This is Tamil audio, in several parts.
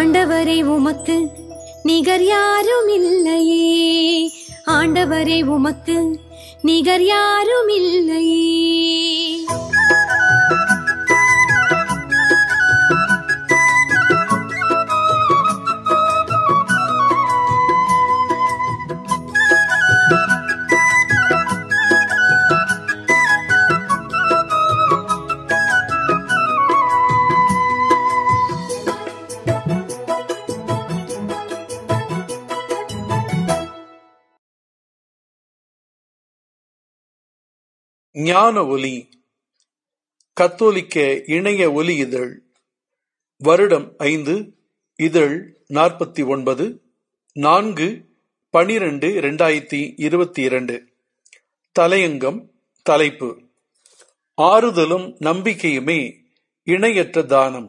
ஆண்டவரே உமக்கு நிகர் யாரும் இல்லையே, ஆண்டவரே உமக்கு நிகர் யாரும் இல்லையே. ஞான ஒலி கத்தோலிக்க இணைய ஒலி இதழ், வருடம் 5, இதழ் 49, 4/12/2022. தலையங்கம். தலைப்பு: ஆறுதலும் நம்பிக்கையுமே இணையற்ற தானம்.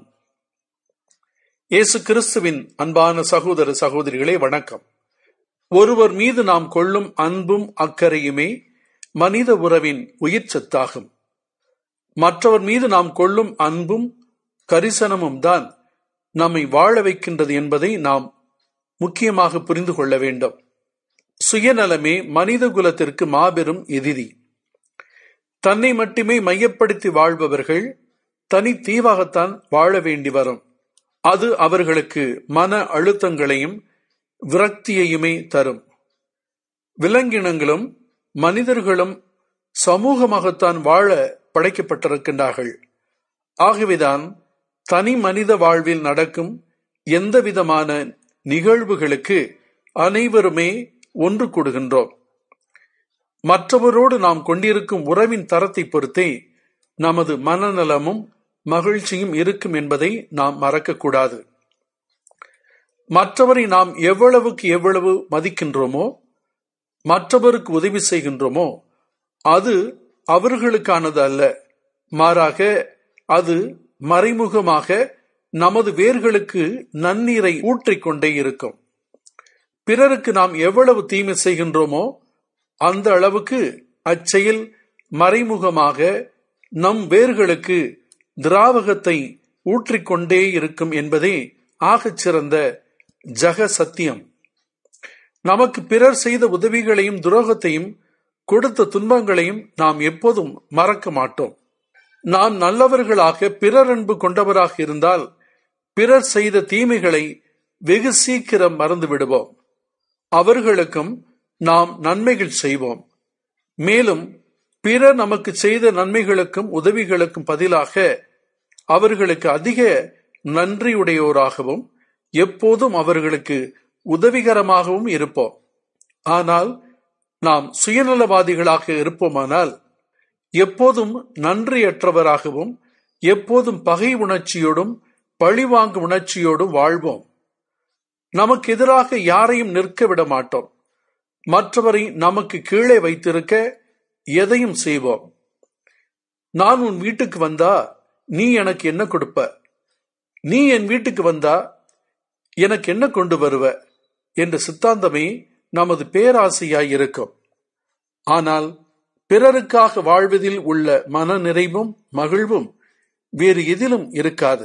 இயேசு கிறிஸ்துவின் அன்பான சகோதர சகோதரிகளே, வணக்கம். ஒருவர் மீது நாம் கொள்ளும் அன்பும் அக்கறையுமே மனித உறவின் உயிர் சத்தாகும். மற்றவர் மீது நாம் கொள்ளும் அன்பும் கரிசனமும் தான் நம்மை வாழ வைக்கின்றது என்பதை நாம் முக்கியமாக புரிந்து கொள்ள வேண்டும். சுயநலமே மனித குலத்திற்கு மாபெரும் எதிரி. தன்னை மட்டுமே மையப்படுத்தி வாழ்பவர்கள் தனி தீவாகத்தான் வாழ வேண்டி வரும். அது அவர்களுக்கு மன அழுத்தங்களையும் விரக்தியையுமே தரும். விலங்கினங்களும் மனிதர்களும் சமூகமாகத்தான் வாழ படைக்கப்பட்டிருக்கின்றார்கள். ஆகவேதான் தனி மனித வாழ்வில் நடக்கும் எந்த விதமான நிகழ்வுகளுக்கு அனைவருமே ஒன்று கூடுகின்றோம். மற்றவரோடு நாம் கொண்டிருக்கும் உறவின் தரத்தை பொறுத்தே நமது மனநலமும் மகிழ்ச்சியும் இருக்கும் என்பதை நாம் மறக்கக்கூடாது. மற்றவரை நாம் எவ்வளவுக்கு எவ்வளவு மதிக்கின்றோமோ, மற்றவருக்கு உதவி செய்கின்றோமோ, அது அவர்களுக்கானது அல்ல. மாறாக அது மறைமுகமாக நமது வேர்களுக்கு நன்னீரை ஊற்றிக்கொண்டே இருக்கும். பிறருக்கு நாம் எவ்வளவு தீமை செய்கின்றோமோ அந்த அளவுக்கு அச்செயல் மறைமுகமாக நம் வேர்களுக்கு திராவகத்தை ஊற்றிக்கொண்டே இருக்கும் என்பதே ஆகச்சிறந்த ஜக சத்தியம். நமக்கு பிறர் செய்த உதவிகளையும் துரோகத்தையும் கொடுத்த துன்பங்களையும் நாம் எப்போதும் மறக்க மாட்டோம். நாம் நல்லவர்களாக பிறர் அன்பு கொண்டவராக இருந்தால் பிறர் செய்த தீமைகளை வெகு சீக்கிரம் மறந்து விடுவோம். அவர்களுக்கும் நாம் நன்மைகள் செய்வோம். மேலும் பிறர் நமக்கு செய்த நன்மைகளுக்கும் உதவிகளுக்கும் பதிலாக அவர்களுக்கு அதிக நன்றியுடையோராகவும் எப்போதும் அவர்களுக்கு உதவிகரமாகவும் இருப்போம். ஆனால் நாம் சுயநலவாதிகளாக இருப்போமானால் எப்போதும் நன்றியற்றவராகவும் எப்போதும் பகை உணர்ச்சியோடும் பழிவாங்கு உணர்ச்சியோடும் வாழ்வோம். நமக்கு எதிராக யாரையும் நிற்க விட மாட்டோம். மற்றவரை நமக்கு கீழே வைத்திருக்க எதையும் செய்வோம். நான் உன் வீட்டுக்கு வந்தா நீ எனக்கு என்ன கொடுப்ப? நீ என் வீட்டுக்கு வந்தா எனக்கு என்ன கொண்டு வருவ என்ற சித்தாந்தமே நமது பேராசையாயிருக்கும். ஆனால் பிறருக்காக வாழ்வதில் உள்ள மன நிறைவும் மகிழ்வும் வேறு எதிலும் இருக்காது.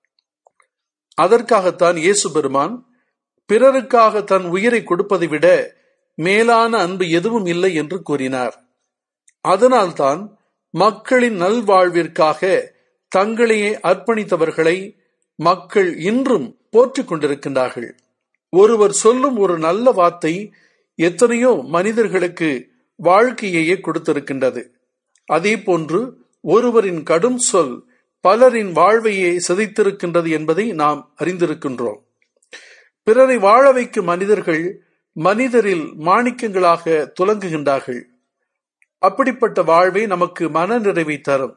அதற்காகத்தான் இயேசு பெருமான் பிறருக்காக தன் உயிரை கொடுப்பதை விட மேலான அன்பு எதுவும் இல்லை என்று கூறினார். அதனால்தான் மக்களின் நல்வாழ்விற்காக தங்களையே அர்ப்பணித்தவர்களை மக்கள் இன்றும் போற்றிக் கொண்டிருக்கின்றார்கள். ஒருவர் சொல்லும் ஒரு நல்ல வார்த்தை எத்தனையோ மனிதர்களுக்கு வாழ்க்கையையே கொடுத்திருக்கின்றது. அதே போன்று ஒருவரின் கடும் சொல் பலரின் வாழ்வையே சிதைத்திருக்கின்றது என்பதை நாம் அறிந்திருக்கின்றோம். பிறரை வாழ வைக்கும் மனிதர்கள் மனிதரில் மாணிக்கங்களாக துலங்குகின்றார்கள். அப்படிப்பட்ட வாழ்வே நமக்கு மன நிறைவை தரும்.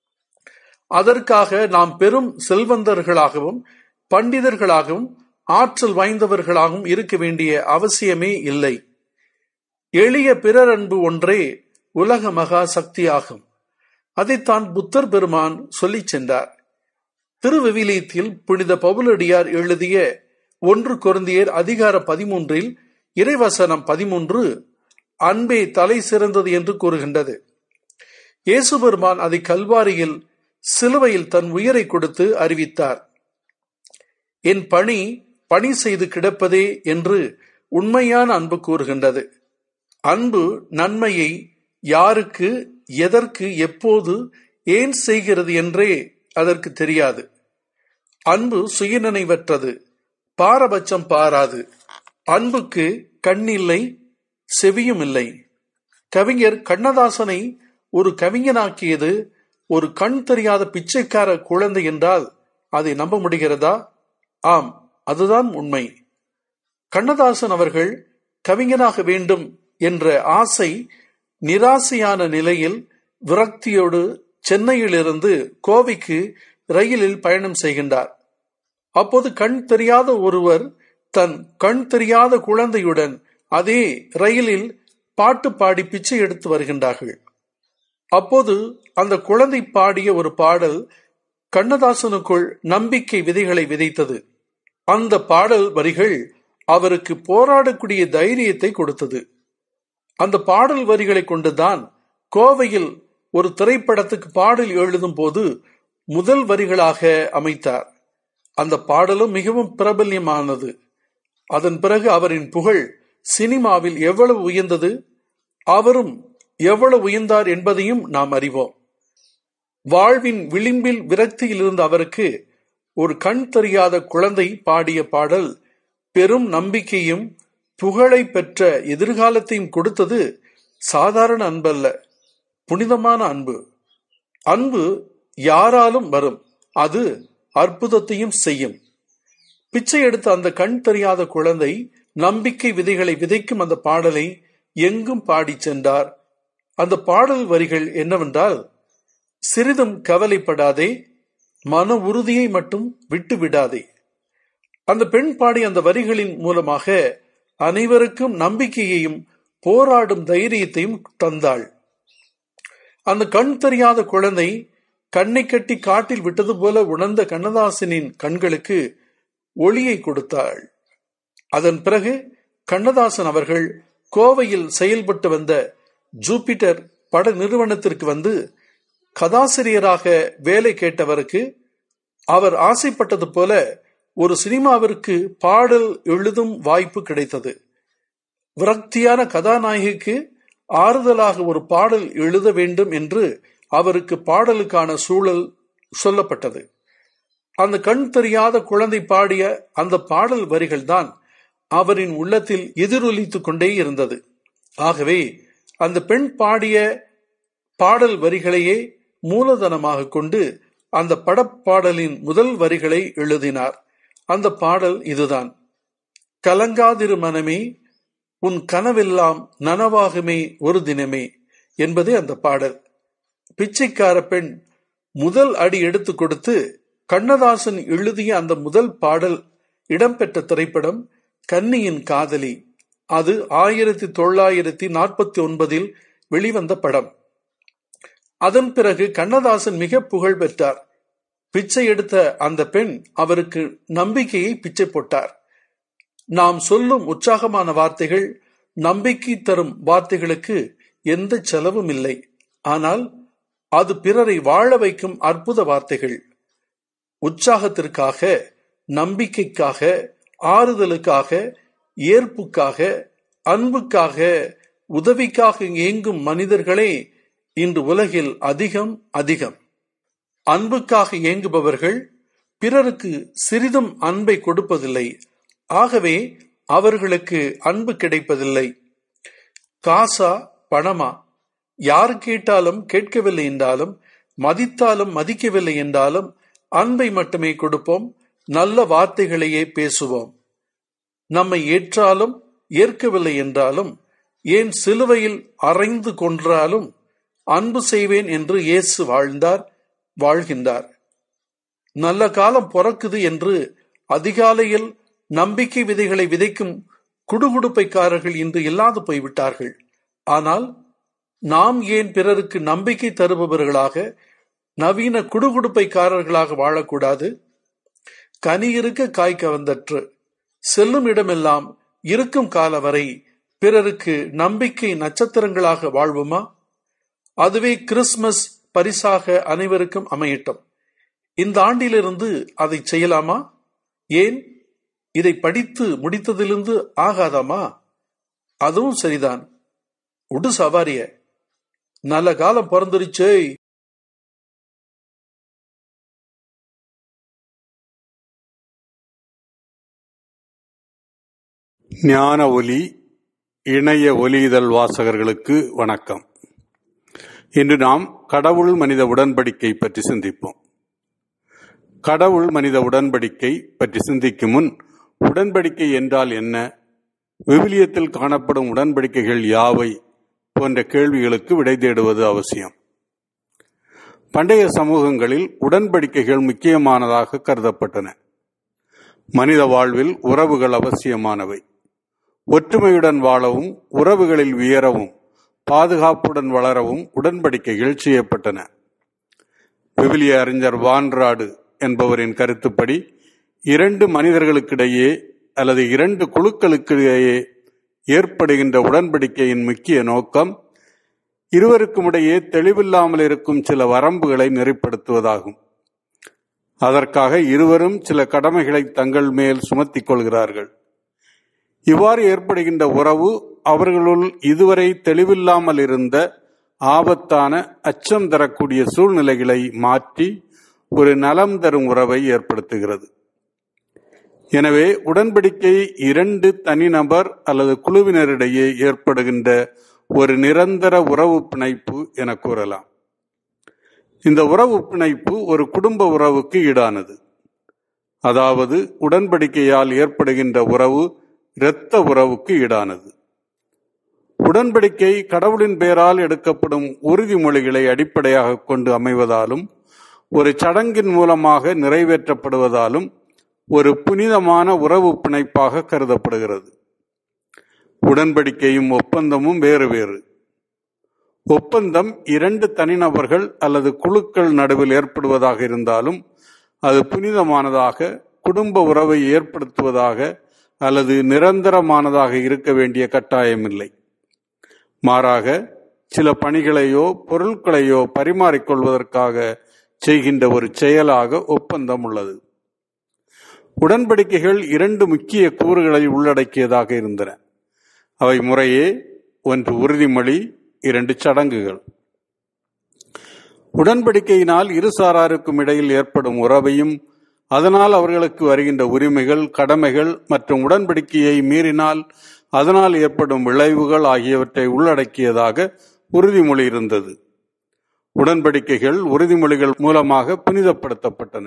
அதற்காக நாம் பெரும் செல்வந்தர்களாகவும் பண்டிதர்களாகவும் ஆற்றல் வாய்ந்தவர்களாகவும் இருக்க வேண்டிய அவசியமே இல்லை. எளிய பிறர் அன்பு ஒன்றே உலக மகா சக்தியாகும். அதைத்தான் புத்தர் பெருமான் சொல்லி சென்றார். திருவிவிலியத்தில் புனித பவுலடியார் எழுதிய 1 கொரிந்தியர் அதிகாரம் 13 இறைவசனம் 13 அன்பே தலை சிறந்தது என்று கூறுகின்றது. இயேசு பெருமான் அதை கல்வாரியில் சிலுவையில் தன் உயிரை கொடுத்து அறிவித்தார். என் பணி பணி செய்து கிடப்பதே என்று உண்மையான அன்பு கூறுகின்றது. அன்பு நன்மையை யாருக்கு, எதற்கு, எப்போது, ஏன் செய்கிறது என்றே அதற்கு தெரியாது. அன்பு சுயநினைவற்றது, பாரபட்சம் பாராது. அன்புக்கு கண்ணில்லை, செவியும் இல்லை. கவிஞர் கண்ணதாசனை ஒரு கவிஞனாக்கியது ஒரு கண் தெரியாத பிச்சைக்கார குழந்தை என்றால் அதை நம்ப முடிகிறதா? ஆம், அதுதான் உண்மை. கண்ணதாசன் அவர்கள் கவிஞனாக வேண்டும் என்ற ஆசை நிராசையான நிலையில் விரக்தியோடு சென்னையிலிருந்து கோவைக்கு ரயிலில் பயணம் செய்கின்றார். அப்போது கண் தெரியாத ஒருவர் தன் கண் தெரியாத குழந்தையுடன் அதே ரயிலில் பாட்டு பாடி பிச்சை எடுத்து வருகின்றார்கள். அப்போது அந்த குழந்தை பாடிய ஒரு பாடல் கண்ணதாசனுக்குள் நம்பிக்கை விதைகளை விதைத்தது. அந்த பாடல் வரிகள் அவருக்கு போராடக்கூடிய தைரியத்தை கொடுத்தது. அந்த பாடல் வரிகளை கொண்டுதான் கோவையில் ஒரு திரைப்படத்துக்கு பாடல் எழுதும் போது முதல் வரிகளாக அமைத்தார். அந்த பாடலும் மிகவும் பிரபல்யமானது. அதன் பிறகு அவரின் புகழ் சினிமாவில் எவ்வளவு உயர்ந்தது, அவரும் எவ்வளவு உயர்ந்தார் என்பதையும் நாம் அறிவோம். வாழ்வின் விளிம்பில் விரக்தியில் இருந்த அவருக்கு ஒரு கண் தெரியாத குழந்தை பாடிய பாடல் பெரும் நம்பிக்கையும் புகழை பெற்ற எதிர்காலத்தையும் கொடுத்தது. சாதாரண அன்பல்ல, புனிதமான அன்பு. அன்பு யாராலும் வரும், அது அற்புதத்தையும் செய்யும். பிச்சை எடுத்த அந்த கண் தெரியாத குழந்தை நம்பிக்கை விதைகளை விதைக்கும் அந்த பாடலை எங்கும் பாடி சென்றார். அந்த பாடல் வரிகள் என்னவென்றால், சிறிதும் கவலைப்படாதே, மன உறுதியை மட்டும் விட்டு விடாதே. அந்த பெண் பாடிய அந்த வரிகளின் மூலமாக அனைவருக்கும் நம்பிக்கையையும் போராடும் தைரியத்தையும் தந்தாள். அந்த கண் தெரியாத குழந்தை கண்ணை கட்டி காட்டில் விட்டது போல உணர்ந்த கண்ணதாசனின் கண்களுக்கு ஒளியை கொடுத்தாள். அதன் பிறகு கண்ணதாசன் அவர்கள் கோவையில் செயல்பட்டு வந்த ஜூபிட்டர் பட நிறுவனத்திற்கு வந்து கதாசிரியராக வேலை கேட்டவருக்கு அவர் ஆசைப்பட்டது போல ஒரு சினிமாவிற்கு பாடல் எழுதும் வாய்ப்பு கிடைத்தது. விரக்தியான கதாநாயகிக்கு ஆறுதலாக ஒரு பாடல் எழுத வேண்டும் என்று அவருக்கு பாடலுக்கான சூழல் சொல்லப்பட்டது. அந்த கண் தெரியாத குழந்தை பாடிய அந்த பாடல் வரிகள் தான் அவரின் உள்ளத்தில் எதிரொலித்துக் கொண்டே இருந்தது. ஆகவே அந்த பெண் பாடிய பாடல் வரிகளையே மூலதனமாக கொண்டு அந்த படப்பாடலின் முதல் வரிகளை எழுதினார். அந்த பாடல் இதுதான்: கலங்காதிரு மனமே, உன் கனவெல்லாம் நனவாகுமே ஒரு தினமே என்பதே அந்த பாடல். பிச்சைக்கார பெண் முதல் அடி எடுத்து கொடுத்து கண்ணதாசன் எழுதிய அந்த முதல் பாடல் இடம்பெற்ற திரைப்படம் கன்னியின் காதலி. அது 1949 வெளிவந்த படம். அதன் பிறகு கண்ணதாசன் மிக புகழ் பெற்றார். பிச்சை எடுத்த அந்த பெண் அவருக்கு நம்பிக்கையை பிச்சை போட்டார். நாம் சொல்லும் உற்சாகமான வார்த்தைகள், நம்பிக்கை தரும் வார்த்தைகளுக்கு எந்த செலவும் இல்லை. ஆனால் அது பிறரை வாழ வைக்கும் அற்புத வார்த்தைகள். உற்சாகத்திற்காக, நம்பிக்கைக்காக, ஆறுதலுக்காக, ஏற்புக்காக, அன்புக்காக, உதவிக்காக ஏங்கும் மனிதர்களே இன்று உலகில் அதிகம் அதிகம். அன்புக்காக ஏங்குபவர்கள் பிறருக்கு சிறிதும் அன்பை கொடுப்பதில்லை. ஆகவே அவர்களுக்கு அன்பு கிடைப்பதில்லை. காசா பணமா, யார் கேட்டாலும் கேட்கவில்லை என்றாலும், மதித்தாலும் மதிக்கவில்லை என்றாலும் அன்பை மட்டுமே கொடுப்போம். நல்ல வார்த்தைகளையே பேசுவோம். நம்மை ஏற்றாலும் ஏற்கவில்லை என்றாலும், ஏன் சிலுவையில் அறைந்து கொன்றாலும் அன்பு செய்வேன் என்று இயேசு வாழ்ந்தார், வாழ்கின்றார். நல்ல காலம் பிறக்குது என்று அதிகாலையில் நம்பிக்கை விதைகளை விதைக்கும் குடுகுடுப்பைக்காரர்கள் இன்று இல்லாது போய்விட்டார்கள். ஆனால் நாம் ஏன் பிறருக்கு நம்பிக்கை தருபவர்களாக, நவீன குடுகுடுப்பைக்காரர்களாக வாழக்கூடாது? கனி இருக்க காய் கவர்ந்தற்று, செல்லும் இடமெல்லாம் இருக்கும் கால வரை பிறருக்கு நம்பிக்கை நட்சத்திரங்களாக வாழ்வுமா? அதுவே கிறிஸ்துமஸ் பரிசாக அனைவருக்கும் அமையட்டும். இந்த ஆண்டிலிருந்து அதை செய்யலாமா? ஏன், இதை படித்து முடித்ததிலிருந்து ஆகாதாமா? அதுவும் சரிதான். உடு சவாரிய, நல்ல காலம் பிறந்துருச்சே. ஞான ஒலி இணைய ஒலி இதழ் வாசகர்களுக்கு வணக்கம். இன்று நாம் கடவுள் மனித உடன்படிக்கை பற்றி சிந்திப்போம். கடவுள் மனித உடன்படிக்கை பற்றி சிந்திக்கும் முன், உடன்படிக்கை என்றால் என்ன, விவிலியத்தில் காணப்படும் உடன்படிக்கைகள் யாவை போன்ற கேள்விகளுக்கு விடை தேடுவது அவசியம். பண்டைய சமூகங்களில் உடன்படிக்கைகள் முக்கியமானதாக கருதப்பட்டன. மனித வாழ்வில் உறவுகள் அவசியமானவை. ஒற்றுமையுடன் வாழவும், உறவுகளில் உயரவும், பாதுகாப்புடன் வளரவும் உடன்படிக்கைகள் செய்யப்பட்டன. விவிலிய அறிஞர் வான்ராடு என்பவரின் கருத்துப்படி, இரண்டு மனிதர்களுக்கிடையே அல்லது இரண்டு குழுக்களுக்கிடையே ஏற்படுகின்ற உடன்படிக்கையின் முக்கிய நோக்கம் இருவருக்கும் இடையே தெளிவில்லாமல் இருக்கும் சில வரம்புகளை நெறிப்படுத்துவதாகும். அதற்காக இருவரும் சில கடமைகளை தங்கள் மேல் சுமத்திக் கொள்கிறார்கள். இவ்வாறு ஏற்படுகின்ற உறவு அவர்களுள் இதுவரை தெளிவில்லாமல் இருந்த ஆபத்தான, அச்சம் தரக்கூடிய சூழ்நிலைகளை மாற்றி ஒரு நலம் தரும் உறவை ஏற்படுத்துகிறது. எனவே உடன்படிக்கை இரண்டு தனிநபர் அல்லது குழுவினரிடையே ஏற்படுகின்ற ஒரு நிரந்தர உறவு பிணைப்பு என கூறலாம். இந்த உறவு பிணைப்பு ஒரு குடும்ப உறவுக்கு ஈடானது. அதாவது உடன்படிக்கையால் ஏற்படுகின்ற உறவு இரத்த உறவுக்கு ஈடானது. உடன்படிக்கை கடவுளின் பெயரால் எடுக்கப்படும் உறுதிமொழிகளை அடிப்படையாக கொண்டு அமைவதாலும், ஒரு சடங்கின் மூலமாக நிறைவேற்றப்படுவதாலும் ஒரு புனிதமான உறவு பிணைப்பாக கருதப்படுகிறது. உடன்படிக்கையும் ஒப்பந்தமும் வேறு வேறு. ஒப்பந்தம் இரண்டு தனிநபர்கள் அல்லது குழுக்கள் நடுவில் ஏற்படுவதாக இருந்தாலும் அது புனிதமானதாக, குடும்ப உறவை ஏற்படுத்துவதாக அல்லது நிரந்தரமானதாக இருக்க வேண்டிய கட்டாயமில்லை. மாறாக சில பணிகளையோ பொருட்களையோ பரிமாறிக்கொள்வதற்காக செய்கின்ற ஒரு செயலாக ஒப்பந்தம் உள்ளது. உடன்படிக்கைகள் இரண்டு முக்கிய கூறுகளை உள்ளடக்கியதாக இருந்தன. அவை முறையே, ஒன்று உறுதிமொழி, இரண்டு சடங்குகள். உடன்படிக்கையினால் இரு சாராருக்கும் இடையில் ஏற்படும் உறவையும், அதனால் அவர்களுக்கு வருகின்ற உரிமைகள், கடமைகள் மற்றும் உடன்படிக்கையை மீறினால் அதனால் ஏற்படும் விளைவுகள் ஆகியவற்றை உள்ளடக்கியதாக உறுதிமொழி இருந்தது. உடன்படிக்கைகள் உறுதிமொழிகள் மூலமாக புனிதப்படுத்தப்பட்டன.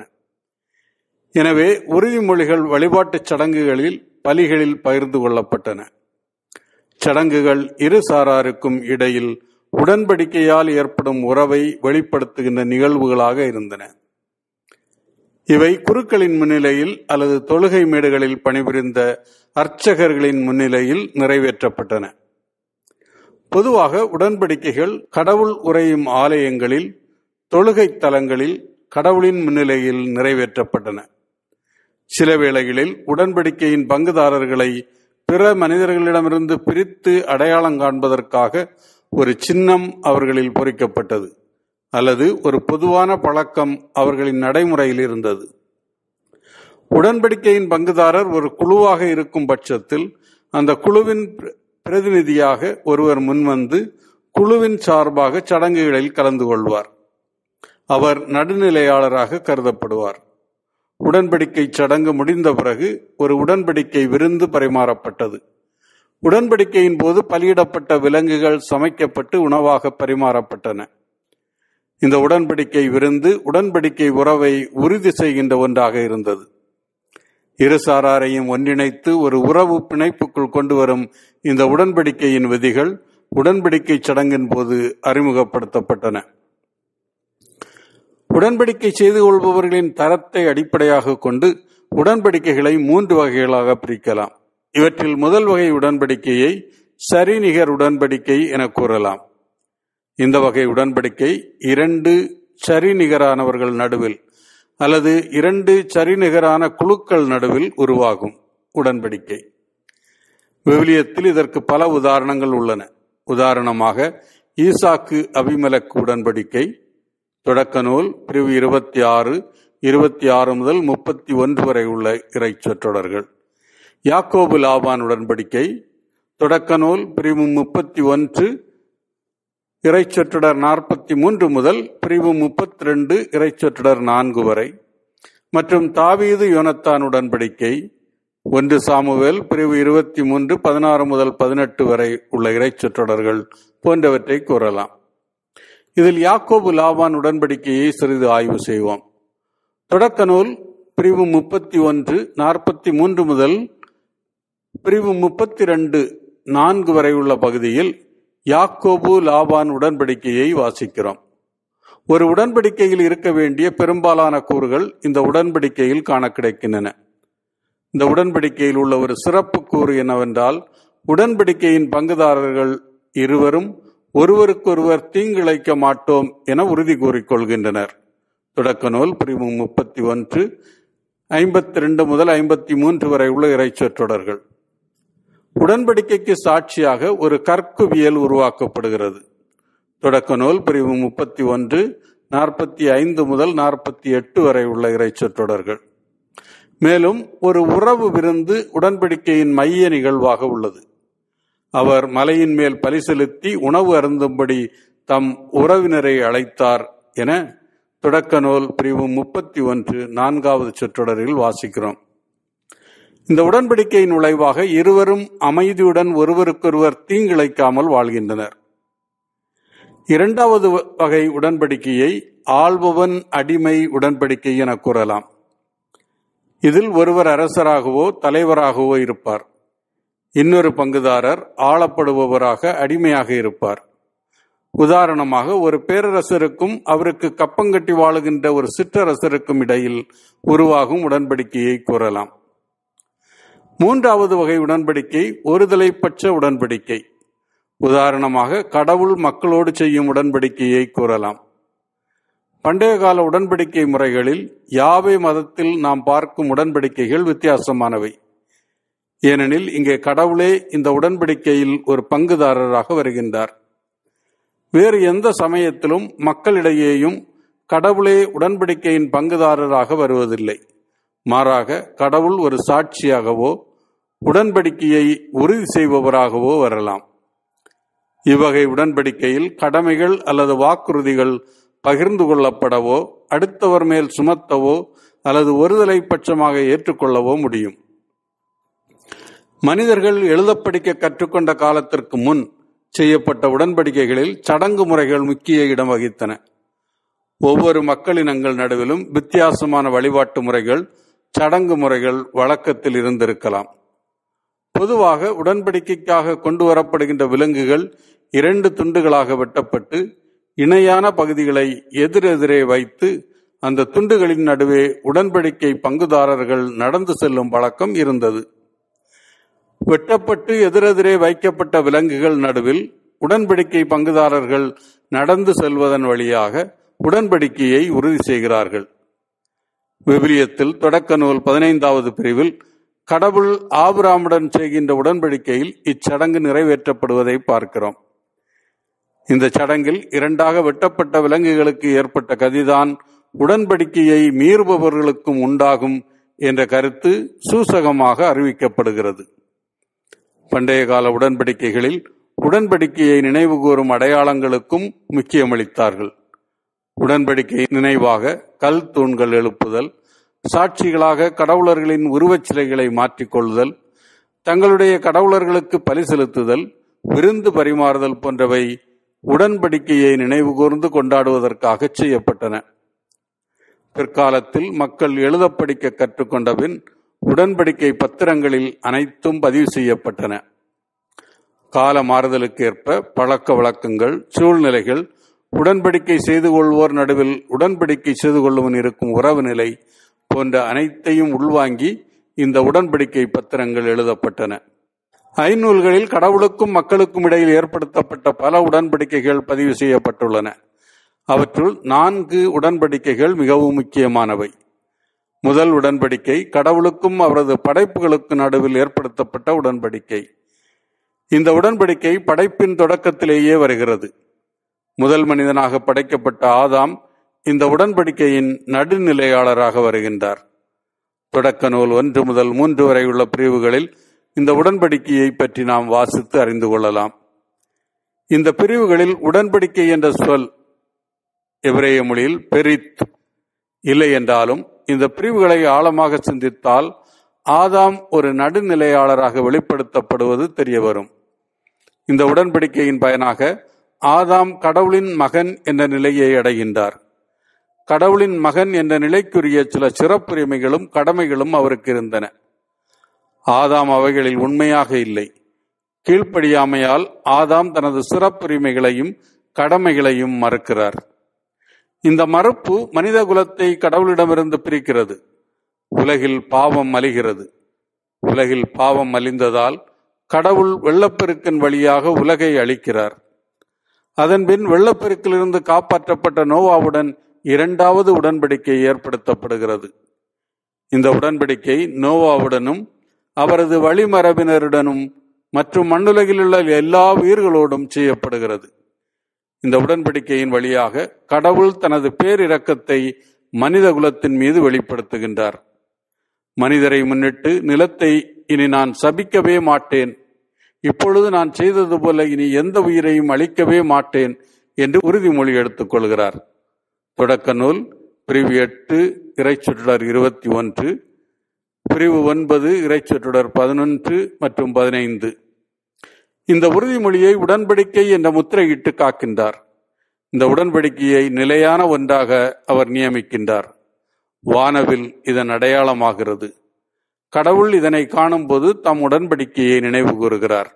எனவே உறுதிமொழிகள் வழிபாட்டுச் சடங்குகளில், பலிகளில் பகிர்ந்து கொள்ளப்பட்டன. சடங்குகள் இரு சாராருக்கும் இடையில் உடன்படிக்கையால் ஏற்படும் உறவை வெளிப்படுத்துகின்ற நிகழ்வுகளாக இருந்தன. இவை குருக்களின் முன்னிலையில் அல்லது தொழுகை மேடுகளில் பணிபுரிந்த அர்ச்சகர்களின் முன்னிலையில் நிறைவேற்றப்பட்டன. பொதுவாக உடன்படிக்கைகள் கடவுள் உறையும் ஆலயங்களில், தொழுகை தலங்களில் கடவுளின் முன்னிலையில் நிறைவேற்றப்பட்டன. சில வேளைகளில் உடன்படிக்கையின் பங்குதாரர்களை பிற மனிதர்களிடமிருந்து பிரித்து அடையாளம் காண்பதற்காக ஒரு சின்னம் அவர்களில் பொறிக்கப்பட்டது, அல்லது ஒரு பொதுவான பழக்கம் அவர்களின் நடைமுறையில் இருந்தது. உடன்படிக்கையின் பங்குதாரர் ஒரு குழுவாக இருக்கும் பட்சத்தில் அந்த குழுவின் பிரதிநிதியாக ஒருவர் முன்வந்து குழுவின் சார்பாக சடங்குகளில் கலந்து கொள்வார். அவர் நடுநிலையாளராக கருதப்படுவார். உடன்படிக்கை சடங்கு முடிந்த பிறகு ஒரு உடன்படிக்கை விருந்து பரிமாறப்பட்டது. உடன்படிக்கையின் போது பலியிடப்பட்ட விலங்குகள் சமைக்கப்பட்டு உணவாக பரிமாறப்பட்டன. இந்த உடன்படிக்கை விருந்து உடன்படிக்கை உறவை உறுதி செய்கின்ற ஒன்றாக இருந்தது. இரு சாராரையும் ஒன்றிணைத்து ஒரு உறவு பிணைப்புக்குள் கொண்டு வரும் இந்த உடன்படிக்கையின் விதிகள் உடன்படிக்கை சடங்கின் போது அறிமுகப்படுத்தப்பட்டன. உடன்படிக்கை செய்து கொள்பவர்களின் தரத்தை அடிப்படையாக கொண்டு உடன்படிக்கைகளை 3 வகைகளாக பிரிக்கலாம். இவற்றில் முதல் வகை உடன்படிக்கையை சரிநிகர் உடன்படிக்கை என கூறலாம். இந்த வகை உடன்படிக்கை 2 சரிநிகரானவர்கள் நடுவில் அல்லது 2 சரிநிகரான குழுக்கள் நடுவில் உருவாகும் உடன்படிக்கை. விவிலியத்தில் இதற்கு பல உதாரணங்கள் உள்ளன. உதாரணமாக ஈசாக்கு அபிமெலக்கு உடன்படிக்கை, தொடக்க நூல் பிரிவு 26, 26 முதல் 31 வரை உள்ள இறைச்சொற்றொடர்கள். யாக்கோபு லாபான் உடன்படிக்கை, தொடக்க நூல் பிரிவு 31 இறைச்சொற்றொடர் 43 முதல் பிரிவு 32 இறைச்சொற்றொடர் 4 வரை, மற்றும் தாவீது யோனத்தான் உடன்படிக்கை 1 சாமுவேல் பிரிவு 23 16 முதல் 18 வரை உள்ள இறைச்சொற்றொடர்கள் போன்றவற்றை கூறலாம். இதில் யாக்கோபு லாபான் உடன்படிக்கையை சிறிது ஆய்வு செய்வோம். தொடக்க நூல் பிரிவு 31 43 முதல் பிரிவு 32 4 வரை உள்ள பகுதியில் யாக்கோபு லாபான் உடன்படிக்கையை வாசிக்கிறோம். ஒரு உடன்படிக்கையில் இருக்க வேண்டிய பெரும்பாலான கூறுகள் இந்த உடன்படிக்கையில் காண கிடைக்கின்றன. இந்த உடன்படிக்கையில் உள்ள ஒரு சிறப்பு கூறு என்னவென்றால், உடன்படிக்கையின் பங்குதாரர்கள் இருவரும் ஒருவருக்கொருவர் தீங்கிழைக்க மாட்டோம் என உறுதி கூறிக்கொள்கின்றனர். தொடக்க நூல் பிரிவு 31 52 முதல் 53 வரை உள்ள இறைச்சொற்றொடர்கள். உடன்படிக்கைக்கு சாட்சியாக ஒரு கற்குவியல் உருவாக்கப்படுகிறது. தொடக்க நூல் பிரிவு 31 45 முதல் 48 வரை உள்ள இறைச்சொற்றொடர்கள். மேலும் ஒரு உறவு விருந்து உடன்படிக்கையின் மைய நிகழ்வாக உள்ளது. அவர் மலையின் மேல் பலி செலுத்தி உணவு அருந்தும்படி தம் உறவினரை அழைத்தார் என தொடக்க நூல் பிரிவு 31 4வது சொற்றொடரில் வாசிக்கிறோம். இந்த உடன்படிக்கையின் விளைவாக இருவரும் அமைதியுடன் ஒருவருக்கொருவர் தீங்கிழைக்காமல் வாழ்கின்றனர். இரண்டாவது வகை உடன்படிக்கையை ஆள்பவன் அடிமை உடன்படிக்கை என கூறலாம். இதில் ஒருவர் அரசராகவோ தலைவராகவோ இருப்பார். இன்னொரு பங்குதாரர் ஆளப்படுபவராக அடிமையாக இருப்பார். உதாரணமாக, ஒரு பேரரசருக்கும் அவருக்கு கப்பங்கட்டி வாழுகின்ற ஒரு சிற்றரசருக்கும் இடையில் உருவாகும் உடன்படிக்கையை கூறலாம். மூன்றாவது வகை உடன்படிக்கை ஒருதலைப்பட்ச உடன்படிக்கை. உதாரணமாக, கடவுள் மக்களோடு செய்யும் உடன்படிக்கையை கூறலாம். பண்டைய கால உடன்படிக்கை முறைகளில் யாவே மதத்தில் நாம் பார்க்கும் உடன்படிக்கைகள் வித்தியாசமானவை. ஏனெனில் இங்கே கடவுளே இந்த உடன்படிக்கையில் ஒரு பங்குதாரராக வருகின்றார். வேறு எந்த சமயத்திலும் மக்களிடையேயும் கடவுளே உடன்படிக்கையின் பங்குதாரராக வருவதில்லை. மாறாக கடவுள் ஒரு சாட்சியாகவோ உடன்படிக்கையை உறுதி செய்பவராகவோ வரலாம். இவ்வகை உடன்படிக்கையில் கடமைகள் அல்லது வாக்குறுதிகள் பகிர்ந்து கொள்ளப்படவோ அடுத்தவர் மேல் சுமத்தவோ அல்லது ஒருதலை பட்சமாக ஏற்றுக்கொள்ளவோ முடியும். மனிதர்கள் எழுதப்படிக்க கற்றுக்கொண்ட காலத்திற்கு முன் செய்யப்பட்ட உடன்படிக்கைகளில் சடங்கு முறைகள் முக்கிய இடம் வகித்தன. ஒவ்வொரு மக்களினங்கள் நடுவிலும் வித்தியாசமான வழிபாட்டு முறைகள், சடங்கு முறைகள் வழக்கத்தில் இருந்திருக்கலாம். பொதுவாக உடன்படிக்கைக்காக கொண்டு வரப்படுகின்ற விலங்குகள் 2 துண்டுகளாக வெட்டப்பட்டு இணையான பகுதிகளை எதிரெதிரே வைத்து அந்த துண்டுகளின் நடுவே உடன்படிக்கை பங்குதாரர்கள் நடந்து செல்லும் பழக்கம் இருந்தது. வெட்டப்பட்டு எதிரெதிரே வைக்கப்பட்ட விலங்குகள் நடுவில் உடன்படிக்கை பங்குதாரர்கள் நடந்து செல்வதன் வழியாக உடன்படிக்கையை உறுதி செய்கிறார்கள். விவிலியத்தில் தொடக்க நூல் 15வது பிரிவில் கடவுள் ஆபிரகாமுடன் செய்கின்ற உடன்படிக்கையில் இச்சடங்கு நிறைவேற்றப்படுவதை பார்க்கிறோம். இந்த சடங்கில் 2ஆக வெட்டப்பட்ட விலங்குகளுக்கு ஏற்பட்ட கதிதான் உடன்படிக்கையை மீறுபவர்களுக்கும் உண்டாகும் என்ற கருத்து சூசகமாக அறிவிக்கப்படுகிறது. பண்டைய கால உடன்படிக்கைகளில் உடன்படிக்கையை நினைவு கூறும் அடையாளங்களுக்கும் முக்கியமளித்தார்கள். உடன்படிக்கை நினைவாக கல் தூண்கள் எழுப்புதல், சாட்சிகளாக கடவுளர்களின் உருவச் சிலைகளை மாற்றிக்கொள்ளுதல், தங்களுடைய கடவுளர்களுக்கு பலி செலுத்துதல், விருந்து பரிமாறுதல் போன்றவை உடன்படிக்கையை நினைவு கூர்ந்து கொண்டாடுவதற்காக செய்யப்பட்டன. பிற்காலத்தில் மக்கள் எழுதப்படிக்க கற்றுக்கொண்ட பின் உடன்படிக்கை பத்திரங்களில் அனைத்தும் பதிவு செய்யப்பட்டன. கால மாறுதலுக்கு ஏற்ப பழக்க வழக்கங்கள், சூழ்நிலைகள், உடன்படிக்கை செய்து கொள்வோர் நடுவில் உடன்படிக்கை செய்து கொள்ளுவன் இருக்கும் உறவு நிலை போன்ற அனைத்தையும் உள்வாங்கி இந்த உடன்படிக்கை பத்திரங்கள் எழுதப்பட்டன. ஐநூல்களில் கடவுளுக்கும் மக்களுக்கும் இடையில் ஏற்படுத்தப்பட்ட பல உடன்படிக்கைகள் பதிவு செய்யப்பட்டுள்ளன. அவற்றுள் 4 உடன்படிக்கைகள் மிகவும் முக்கியமானவை. முதல் உடன்படிக்கை கடவுளுக்கும் அவரது படைப்புகளுக்கு நடுவில் ஏற்படுத்தப்பட்ட உடன்படிக்கை. இந்த உடன்படிக்கை படைப்பின் தொடக்கத்திலேயே வருகிறது. முதல் மனிதனாக படைக்கப்பட்ட ஆதாம் இந்த உடன்படிக்கையின் நடுநிலையாளராக வருகின்றார். தொடக்க நூல் 1 முதல் 3 வரை உள்ள பிரிவுகளில் இந்த உடன்படிக்கையை பற்றி நாம் வாசித்து அறிந்து கொள்ளலாம். இந்த பிரிவுகளில் உடன்படிக்கை என்ற சொல் எபிரேய மொழியில் பெரித் இல்லை என்றாலும் இந்த பிரிவுகளை ஆழமாக சிந்தித்தால் ஆதாம் ஒரு நடுநிலையாளராக வெளிப்படுத்தப்படுவது தெரிய வரும். இந்த உடன்படிக்கையின் பயனாக ஆதாம் கடவுளின் மகன் என்ற நிலையை அடைகின்றார். கடவுளின் மகன் என்ற நிலைக்குரிய சில சிறப்புரிமைகளும் கடமைகளும் அவருக்கு இருந்தன. ஆதாம் அவைகளில் உண்மையாக இல்லை. கீழ்ப்படியாமையால் ஆதாம் தனது சிறப்புரிமைகளையும் கடமைகளையும் மறுக்கிறார். இந்த மறுப்பு மனித குலத்தை கடவுளிடமிருந்து பிரிக்கிறது. உலகில் பாவம் மலிகிறது. உலகில் பாவம் மலிந்ததால் கடவுள் வெள்ளப்பெருக்கின் வழியாக உலகை அழிக்கிறார். அதன்பின் வெள்ளப்பெருக்கிலிருந்து காப்பாற்றப்பட்ட நோவாவுடன் 2வது உடன்படிக்கை ஏற்படுத்தப்படுகிறது. இந்த உடன்படிக்கை நோவாவுடனும் அவரது வழிமரபினருடனும் மற்றும் மண்ணுலகில் உள்ள எல்லா உயிர்களோடும் செய்யப்படுகிறது. இந்த உடன்படிக்கையின் வழியாக கடவுள் தனது பேரிரக்கத்தை மனித குலத்தின் மீது வெளிப்படுத்துகின்றார். மனிதரை முன்னிட்டு நிலத்தை இனி நான் சபிக்கவே மாட்டேன், இப்பொழுது நான் செய்தது போல இனி எந்த உயிரையும் அழிக்கவே மாட்டேன் என்று உறுதிமொழி எடுத்துக் கொள்கிறார். தொடக்க நூல் பிரிவு 8 இறைச்சொற்றொடர் 21, பிரிவு 9 இறைச்சொற்றொடர் 11 மற்றும் 15. இந்த உறுதிமொழியை உடன்படிக்கை என்ற முத்திரையிட்டு காக்கின்றார். இந்த உடன்படிக்கையை நிலையான ஒன்றாக அவர் நியமிக்கின்றார். வானவில் இதன் அடையாளமாகிறது. கடவுள் இதனை காணும்போது தம் உடன்படிக்கையை நினைவு கூறுகிறார்.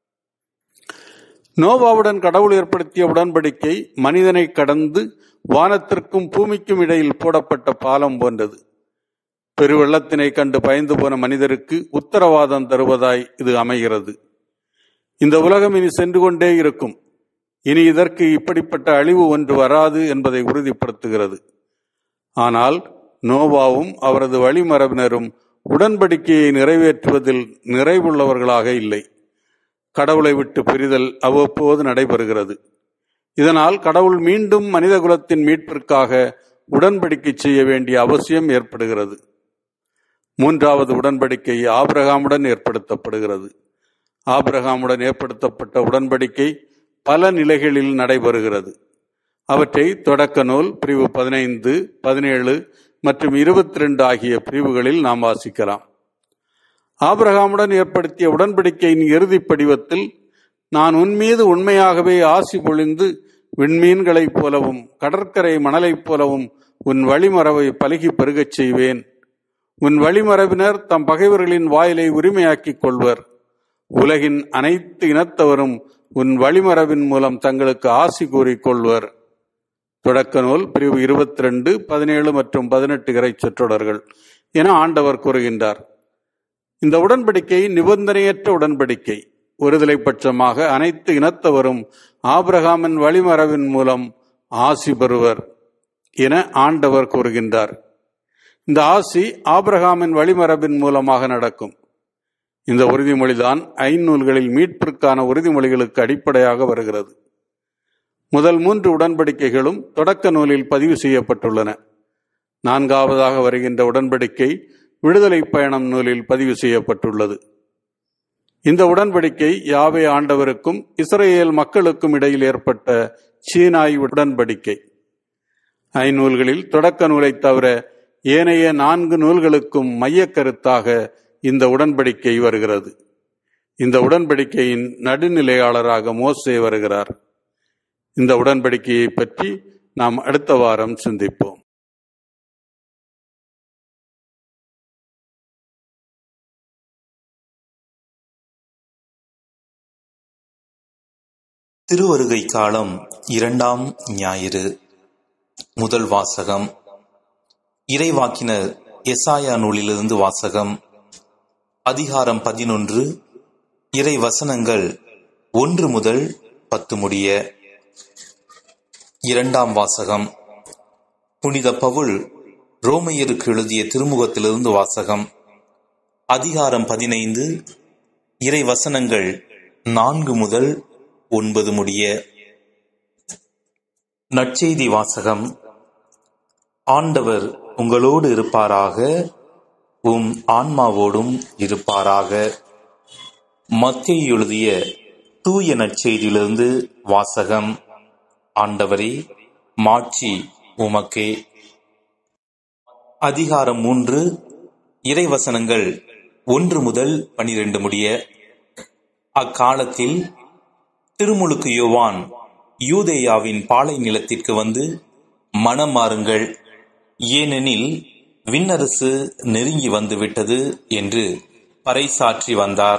நோவாவுடன் கடவுள் ஏற்படுத்திய உடன்படிக்கை மனிதனை கடந்து வானத்திற்கும் பூமிக்கும் இடையில் போடப்பட்ட பாலம் போன்றது. பெருவெள்ளத்தினை கண்டு பயந்து போன மனிதருக்கு உத்தரவாதம் தருவதாய் இது அமைகிறது. இந்த உலகம் இனி சென்று கொண்டே இருக்கும், இனி இதற்கு இப்படிப்பட்ட அழிவு ஒன்று வராது என்பதை உறுதிப்படுத்துகிறது. ஆனால் நோவாவும் அவரது வழிமரபினரும் உடன்படிக்கையை நிறைவேற்றுவதில் நிறைவுள்ளவர்களாக இல்லை. கடவுளை விட்டு பிரிதல் அவ்வப்போது நடைபெறுகிறது. இதனால் கடவுள் மீண்டும் மனித குலத்தின் மீட்பிற்காக உடன்படிக்கை செய்ய வேண்டிய அவசியம் ஏற்படுகிறது. 3வது உடன்படிக்கை ஆபிரகாமுடன் ஏற்படுத்தப்படுகிறது. ஆபிரகாமுடன் ஏற்படுத்தப்பட்ட உடன்படிக்கை பல நிலைகளில் நடைபெறுகிறது. அவற்றை தொடக்க நூல் பிரிவு 15, 17 மற்றும் 22 ஆகிய பிரிவுகளில் நாம் வாசிக்கலாம். ஆபிரகாமுடன் ஏற்படுத்திய உடன்படிக்கையின் இறுதி படிவத்தில், நான் உன்மீது உண்மையாகவே ஆசி பொழிந்து விண்மீன்களைப் போலவும் கடற்கரை மணலைப் போலவும் உன் வழிமரபை பலுகி பெருகச் செய்வேன். உன் வழிமரபினர் தம் பகைவர்களின் வாயிலை உரிமையாக்கிக் கொள்வர். உலகின் அனைத்து இனத்தவரும் உன் வழிமரபின் மூலம் தங்களுக்கு ஆசி கூறிக்கொள்வர். தொடக்க நூல் பிரிவு 22, 17 மற்றும் 18 இறை சொற்றொடர்கள் என ஆண்டவர் கூறுகின்றார். இந்த உடன்படிக்கை நிபந்தனையற்ற உடன்படிக்கை. ஒருதலை பட்சமாக அனைத்து இனத்தவரும் ஆபிரகாமின் வழிமரபின் மூலம் ஆசி பெறுவர் என ஆண்டவர் கூறுகின்றார். இந்த ஆசி ஆபிரகாமின் வழிமரபின் மூலமாக நடக்கும். இந்த உறுதிமொழிதான் ஐநூல்களில் மீட்பிற்கான உறுதிமொழிகளுக்கு அடிப்படையாக வருகிறது. முதல் 3 உடன்படிக்கைகளும் தொடக்க நூலில் பதிவு செய்யப்பட்டுள்ளன. 4வதாக வருகின்ற உடன்படிக்கை விடுதலை பயணம் நூலில் பதிவு செய்யப்பட்டுள்ளது. இந்த உடன்படிக்கை யாவே ஆண்டவருக்கும் இஸ்ரேல் மக்களுக்கும் இடையில் ஏற்பட்ட சீனாய் உடன்படிக்கை. ஐநூல்களில் தொடக்க நூலை தவிர ஏனைய 4 நூல்களுக்கும் மையக்கருத்தாக இந்த உடன்படிக்கை வருகிறது. இந்த உடன்படிக்கையின் நடுநிலையாளராக மோசே வருகிறார். இந்த உடன்படிக்கையை பற்றி நாம் அடுத்த வாரம் சிந்திப்போம். திருவருகை காலம் 2ஆம் ஞாயிறு. முதல் வாசகம் இறைவாக்கினர் எசாயா நூலிலிருந்து வாசகம். அதிகாரம் 11, இறை வசனங்கள் 1 முதல் 10 முடிய. 2ஆம் வாசகம் புனித பவுல் ரோமையருக்கு எழுதிய திருமுகத்திலிருந்து வாசகம். அதிகாரம் 15, இறை வசனங்கள் 4 முதல் 9 முடிய. நற்செய்தி வாசகம். ஆண்டவர் உங்களோடு இருப்பாராக, உம் ஆன்மாவோடும் இருப்பாராக. மத்தேயு எழுதிய தூய நற்செய்தியிலிருந்து வாசகம். ஆண்டவரே, மாட்சி உமக்கே. அதிகாரம் 3, இறைவசனங்கள் 1 முதல் 12 முடிய. அக்காலத்தில் திருமுழுக்கு யோவான் யூதேயாவின் பாலை நிலத்திற்கு வந்து, மனம் மாறுங்கள், ஏனெனில் விண்ணரசு நெருங்கி வந்துவிட்டது என்று பறைசாற்றி வந்தார்.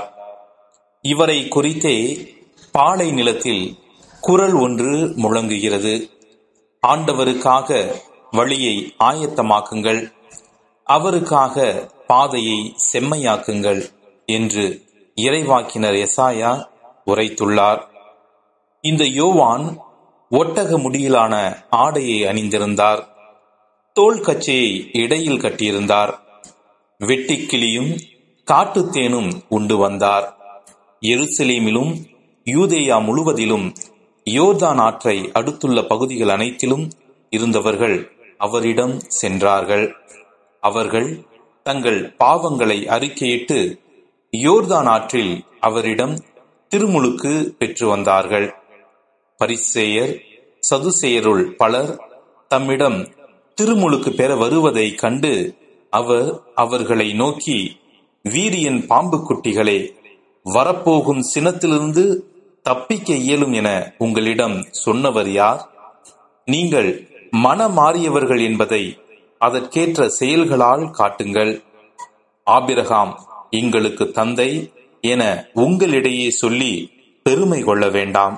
இவரை குறித்தே பாலை நிலத்தில் குரல் ஒன்று முழங்குகிறது: ஆண்டவருக்காக வழியை ஆயத்தமாக்குங்கள், அவருக்காக பாதையை செம்மையாக்குங்கள் என்று இறைவாக்கினர் எசாயா உரைத்துள்ளார். இந்த யோவான் ஒட்டக முடியிலான ஆடையை அணிந்திருந்தார். தோல் கச்சையை இடையில் கட்டியிருந்தார். வெட்டுக்கிளியும் காட்டுத்தேனும் உண்டு வந்தார். எருசலேமிலும் யூதேயா முழுவதிலும் யோர்தான் ஆற்றை அடுத்துள்ள பகுதிகள் அனைத்திலும் இருந்தவர்கள் அவரிடம் சென்றார்கள். அவர்கள் தங்கள் பாவங்களை அறிக்கையிட்டு யோர்தான் ஆற்றில் அவரிடம் திருமுழுக்கு பெற்று வந்தார்கள். பரிசேயர் சதுசேயருள் பலர் தம்மிடம் திருமுழுக்கு பெற வருவதை கண்டு அவர் அவர்களை நோக்கி, வீரியன் பாம்பு குட்டிகளே, வரப்போகும் சினத்திலிருந்து தப்பிக்க இயலும் என உங்களிடம் சொன்னவர் யார்? நீங்கள் மனமாறியவர்கள் என்பதை அதற்கேற்ற செயல்களால் காட்டுங்கள். ஆபிரகாம் எங்களுக்கு தந்தை என உங்களிடையே சொல்லி பெருமை கொள்ள வேண்டாம்.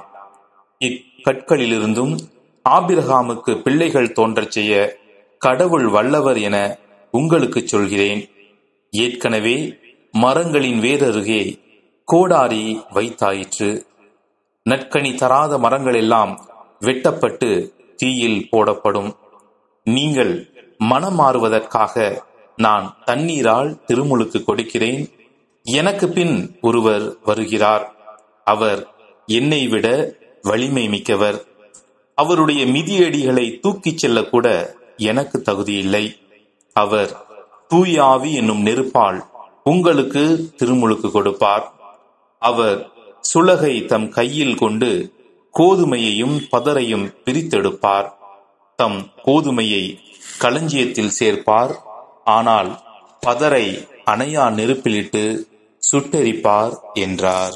இக்கற்களிலிருந்தும் ஆபிரகாமுக்கு பிள்ளைகள் தோன்றச் செய்ய கடவுள் வல்லவர் என உங்களுக்கு சொல்கிறேன். ஏற்கனவே மரங்களின் வேரருகே கோடாரி வைத்தாயிற்று. நற்கனி தராத மரங்கள் எல்லாம் வெட்டப்பட்டு தீயில் போடப்படும். நீங்கள் மனம் மாறுவதற்காக நான் தண்ணீரால் திருமுழுக்கு கொடுக்கிறேன். எனக்கு பின் ஒருவர் வருகிறார். அவர் என்னை விட வலிமை மிக்கவர். அவருடைய மிதியடிகளை தூக்கிச் செல்லக்கூட எனக்கு தகுதியில்லை. அவர் தூய ஆவி என்னும் நெருப்பால் உங்களுக்கு திருமுழுக்கு கொடுப்பார். அவர் சுளகை தம் கையில் கொண்டு கோதுமையையும் பதரையும் பிரித்தெடுப்பார். தம் கோதுமையை களஞ்சியத்தில் சேர்ப்பார், ஆனால் பதரை அணையா நெருப்பிலிட்டு சுட்டெரிப்பார் என்றார்.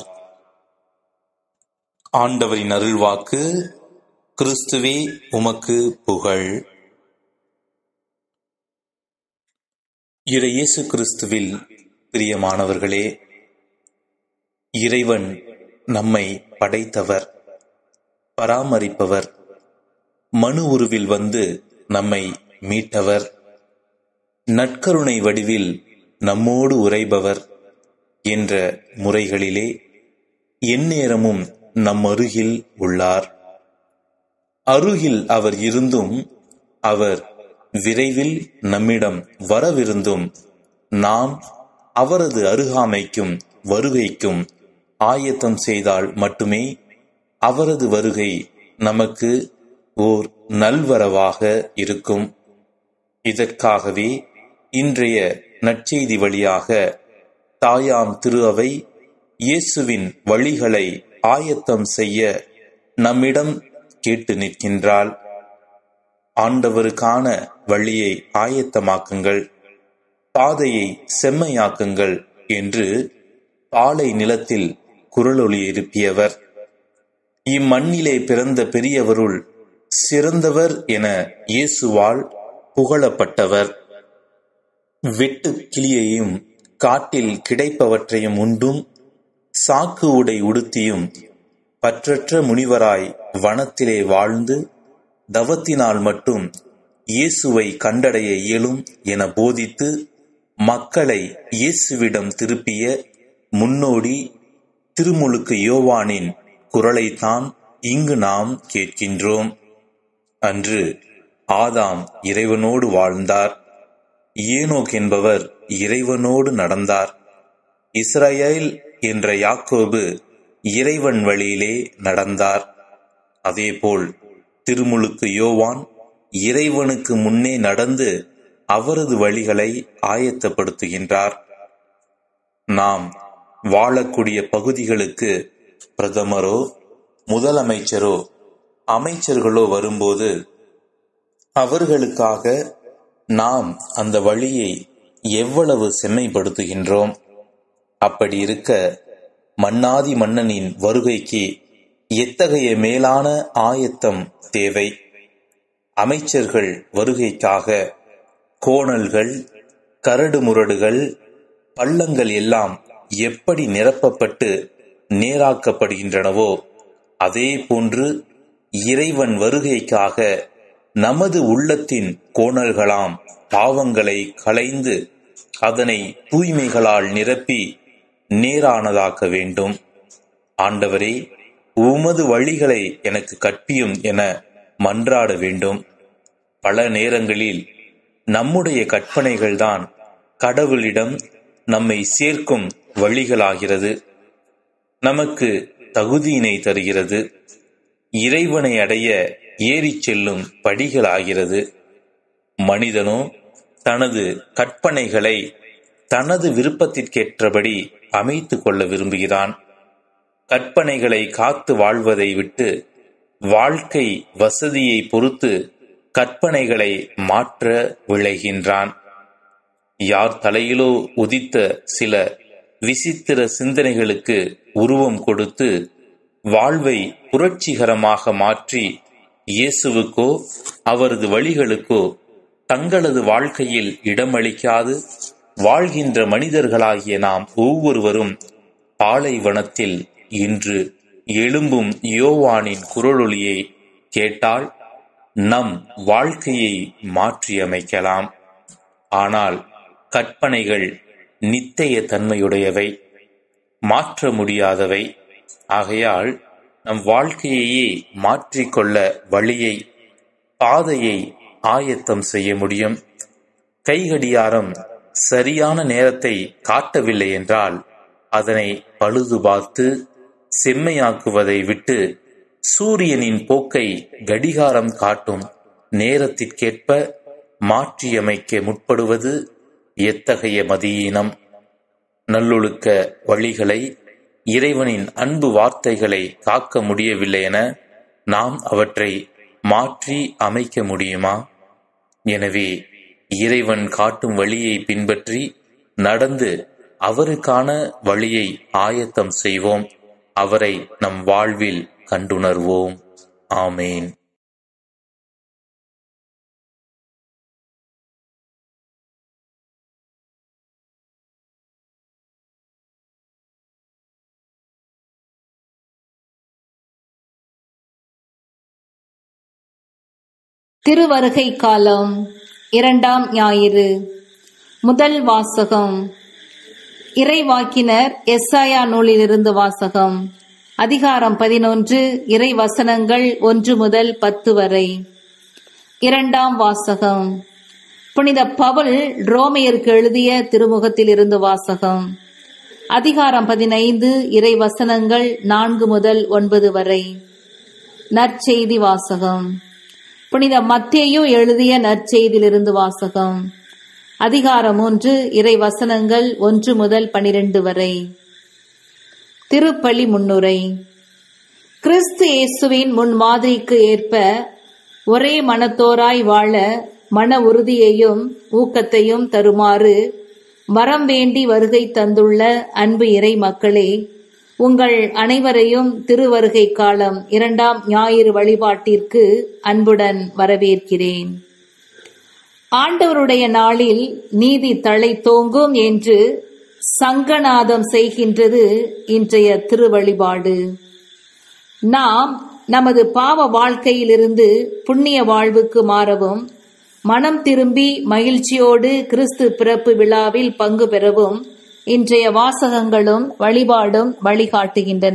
ஆண்டவரின் அருள்வாக்கு. கிறிஸ்துவே உமக்கு புகழ். இயேசு கிறிஸ்துவில் பிரியமானவர்களே, இறைவன் நம்மை படைத்தவர், பராமரிப்பவர், மனு உருவில் வந்து நம்மை மீட்டவர், நற்கருணை வடிவில் நம்மோடு உறைபவர் என்ற முறைகளிலே எந்நேரமும் நம் அருகில் உள்ளார். அருகில் அவர் இருந்தும், அவர் விரைவில் நம்மிடம் வரவிருந்தும், நாம் அவரது அருகாமைக்கும் வருகைக்கும் ஆயத்தம் செய்தால் மட்டுமே அவரது வருகை நமக்கு ஓர் நல்வரவாக இருக்கும். இதற்காகவே இன்றைய நற்செய்தி வழியாக தாயாம் திரு அவை இயேசுவின் வழிகளை ஆயத்தம் செய்ய நம்மிடம் கேட்டு நிற்கின்றாள். ஆண்டவருக்கான வழியை ஆயத்தமாக்குங்கள், பாதையை செம்மையாக்குங்கள் என்று பாலை நிலத்தில் குரலொலி எழுப்பியவர், இம்மண்ணிலே பிறந்த பெரியவருள் சிறந்தவர் என இயேசுவால் புகழப்பட்டவர். வெட்டு கிளியையும் காட்டில் கிடைப்பவற்றையும் உண்டும், சாக்கு உடை உடுத்தியும், பற்றற்ற முனிவராய் வனத்திலே வாழ்ந்து தவத்தினால் மட்டும் இயேசுவை கண்டடைய இயலும் என போதித்து மக்களை இயேசுவிடம் திருப்பிய முன்னோடி திருமுழுக்கு யோவானின் குரலைத்தான் இங்கு நாம் கேட்கின்றோம். அன்று ஆதாம் இறைவனோடு வாழ்ந்தார். ஏனோக் என்பவர் இறைவனோடு நடந்தார். இஸ்ரவேல் என்ற யாக்கோபு இறைவன் வழியிலே நடந்தார். அதேபோல் திருமுழுக்கு யோவான் இறைவனுக்கு முன்னே நடந்து அவரது வழிகளை ஆயத்தப்படுத்துகின்றார். நாம் வாழக்கூடிய பகுதிகளுக்கு பிரதமரோ முதலமைச்சரோ அமைச்சர்களோ வரும்போது அவர்களுக்காக நாம் அந்த வழியை எவ்வளவு செம்மைப்படுத்துகின்றோம்? அப்படி இருக்க மன்னாதி மன்னனின் வருகைக்கு எத்தகைய மேலான ஆயத்தம் தேவை? அமைச்சர்கள் வருகைக்காக கோணல்கள், கரடுமுரடுகள், பள்ளங்கள் எல்லாம் எப்படி நிரப்பப்பட்டு நேராக்கப்படுகின்றனவோ அதே போன்று இறைவன் வருகைக்காக நமது உள்ளத்தின் கோணல்களாம் பாவங்களை களைந்து அதனை தூய்மைகளால் நிரப்பி நேரானதாக்க வேண்டும். ஆண்டவரே, உமது வழிகளை எனக்கு கற்பியும் என மன்றாட வேண்டும். பல நேரங்களில் நம்முடைய கற்பனைகள்தான் கடவுளிடம் நம்மை சேர்க்கும் வழிகளாகிறது, நமக்கு தகுதியினை தருகிறது, இறைவனை அடைய ஏறிச் செல்லும் படிகளாகிறது. மனிதனோ தனது கற்பனைகளை தனது விருப்பத்திற்கேற்றபடி அமைத்து கொள்ள விரும்புகிறான். கற்பனைகளை காத்து வாழ்வதை விட்டு வாழ்க்கை வசதியை பொறுத்து கற்பனைகளை மாற்ற விளைகின்றான். யார் தலையிலோ உதித்த சில விசித்திர சிந்தனைகளுக்கு உருவம் கொடுத்து வாழ்வை புரட்சிகரமாக மாற்றி இயேசுவுக்கோ அவரது வழிகளுக்கோ தங்களது வாழ்க்கையில் இடமளிக்காது வாழ்கின்ற மனிதர்களாகிய நாம் ஒவ்வொருவரும் பாலைவனத்தில் இன்று எழும்பும் யோவானின் குரலொலியை கேட்டால் நம் வாழ்க்கையை மாற்றியமைக்கலாம். ஆனால் கற்பனைகள் நித்திய தன்மையுடையவை, மாற்ற முடியாதவை. ஆகையால் நம் வாழ்க்கையையே மாற்றிக்கொள்ள வழியை, பாதையை ஆயத்தம் செய்ய முடியும். கைகடியாரம் சரியான நேரத்தை காட்டவில்லை என்றால் அதனை பழுது பார்த்து செம்மையாக்குவதை விட்டு சூரியனின் போக்கை கடிகாரம் காட்டும் நேரத்திற்கேற்ப மாற்றியமைக்க முற்படுவது எத்தகைய மதியீனம்! நல்லொழுக்க வழிகளை, இறைவனின் அன்பு வார்த்தைகளை காக்க முடியவில்லை என நாம் அவற்றை மாற்றி அமைக்க முடியுமா? எனவே இறைவன் காட்டும் வழியை பின்பற்றி நடந்து அவருக்கான வழியை ஆயத்தம் செய்வோம். அவரை நம் வாழ்வில் கண்டுணர்வோம். ஆமேன். திருவருகை காலம் 2ஆம் ஞாயிறு. முதல் வாசகம் இறைவாக்கினர் எசாயா நூலிலிருந்து வாசகம். அதிகாரம் 11, இறை வசனங்கள் 1 முதல் 10 வரை. 2ஆம் வாசகம் புனித பவுல் ரோமையருக்கு எழுதிய திருமுகத்தில் இருந்து வாசகம். அதிகாரம் 15, இறை வசனங்கள் 4 முதல் 9 வரை. நற்செய்தி வாசகம் புனித மத்தேயு எழுதிய நற்செய்தியிலிருந்து வாசகம். அதிகாரம் 3, இறை வசனங்கள் 1 முதல் 12 வரை. திருப்பலி முன்னுரை. கிறிஸ்து இயேசுவின் முன்மாதிரிக்கு ஏற்ப ஒரே மனத்தோராய் வாழ மன உறுதியையும் ஊக்கத்தையும் தருமாறு வரம் வேண்டி வருகை தந்துள்ள அன்பு இறை மக்களே, உங்கள் அனைவரையும் திருவருகை காலம் 2ஆம் ஞாயிறு வழிபாட்டிற்கு அன்புடன் வரவேற்கிறேன். ஆண்டவருடைய நாளில் நீதி தழைத்தோங்கும் என்று சங்கநாதம் செய்கின்றது இன்றைய திருவழிபாடு. நாம் நமது பாவ வாழ்க்கையிலிருந்து புண்ணிய வாழ்வுக்கு மாறவும், மனம் திரும்பி மகிழ்ச்சியோடு கிறிஸ்து பிறப்பு விழாவில் பங்கு பெறவும் இன்றைய வாசகங்களும் வழிபாடும் வழிகாட்டுகின்றன.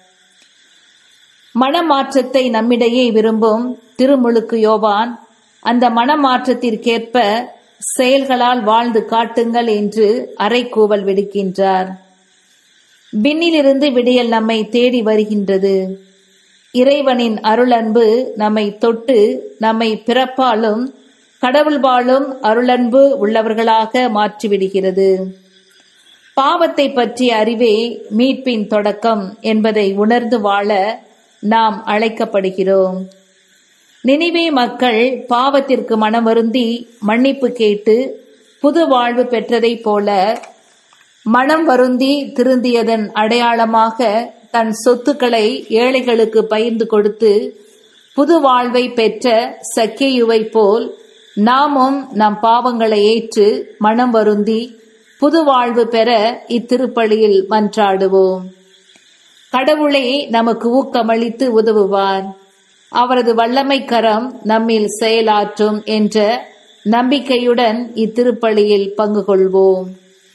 மனமாற்றத்தை நம்மிடையே விரும்பும் திருமுழுக்கு யோவான் அந்த மனமாற்றத்திற்கேற்ப செயல்களால் வாழ்ந்து காட்டுங்கள் என்று அறைகூவல் விடுக்கின்றார். விண்ணிலிருந்து விடியல் நம்மை தேடி வருகின்றது. இறைவனின் அருளன்பு நம்மை தொட்டு நம்மை பிறப்பாலும் கடவுள் வாழும் அருளன்பு உள்ளவர்களாக மாற்றிவிடுகிறது. பாவத்தை பற்றிய அறிவே மீட்பின் தொடக்கம் என்பதை உணர்ந்து வாழ நாம் அழைக்கப்படுகிறோம். நினிவே மக்கள் பாவத்திற்கு மனம் வருந்தி மன்னிப்பு கேட்டு புது வாழ்வு பெற்றதைப் போல மனம் வருந்தி திருந்தியதன் அடையாளமாக தன் சொத்துக்களை ஏழைகளுக்கு பகிர்ந்து கொடுத்து புது வாழ்வை பெற்ற சக்கேயுவை போல் நாமும் நம் பாவங்களை ஏற்று மனம் வருந்தி புது வாழ்வு பெற இத்திருப்பலியில் மன்றாடுவோம். கடவுளே நமக்கு ஊக்கமளித்து உதவுவார், அவரது வல்லமை கரம் நம்மில் செயலாற்றும் என்ற நம்பிக்கையுடன் இத்திருப்பலியில் பங்கு கொள்வோம்.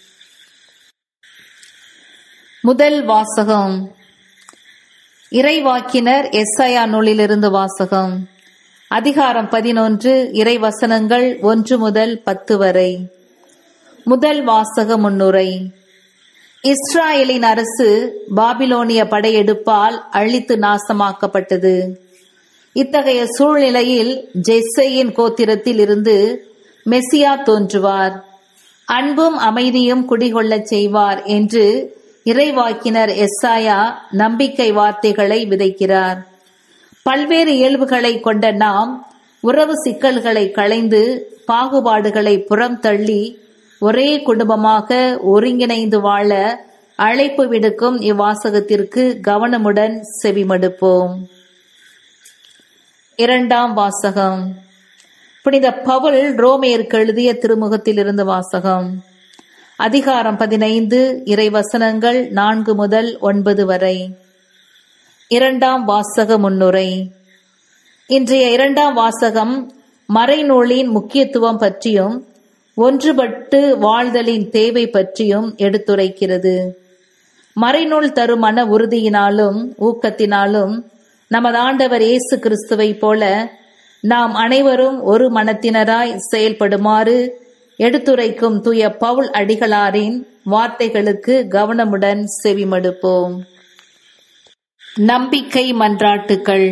முதல் வாசகம். இறைவாக்கினர் எஸ்ஐயா நூலிலிருந்து வாசகம். அதிகாரம் 11, இறைவசனங்கள் 1 முதல் 10 வரை. முதல் வாசக முன்னுரை. இஸ்ராயேலின் அரசு பாபிலோனிய படையெடுப்பால் அழித்து நாசமாக்கப்பட்டது. இத்தகைய சூழ்நிலையில் ஜெஸ்ஸேயின் கோத்திரத்தில் இருந்து மெசியா தோன்றுவார், அன்பும் அமைதியும் குடிகொள்ளச் செய்வார் என்று இறைவாக்கினர் எஸ்ஐயா நம்பிக்கை வார்த்தைகளை விதைக்கிறார். பல்வேறு இயல்புகளை கொண்ட நாம் உறவு சிக்கல்களை களைந்து பாகுபாடுகளை புறம் தள்ளி ஒரே குடும்பமாக ஒருங்கிணைந்து வாழ அழைப்பு விடுக்கும் இவ்வாசகத்திற்கு கவனமுடன் செவிமடுப்போம். இரண்டாம் வாசகம். புனித பவுல் ரோமேயருக்கு எழுதிய திருமுகத்திலிருந்து வாசகம். அதிகாரம் 15, இறைவசனங்கள் 4 முதல் 9 வரை. இரண்டாம் வாசக முன்னுரை. இன்றைய இரண்டாம் வாசகம் மறைநூலின் முக்கியத்துவம் பற்றியும் ஒன்றுபட்டு வாழ்தலின் தேவை பற்றியும் எடுத்துரைக்கிறது. மறைநூல் தரும் மன உறுதியினாலும் ஊக்கத்தினாலும் நமது ஆண்டவர் இயேசு கிறிஸ்துவை போல நாம் அனைவரும் ஒரு மனத்தினராய் செயல்படுமாறு எடுத்துரைக்கும் தூய பவுல் அடிகளாரின் வார்த்தைகளுக்கு கவனமுடன் செவிமடுப்போம். நம்பிக்கை மன்றாட்டுக்கள்.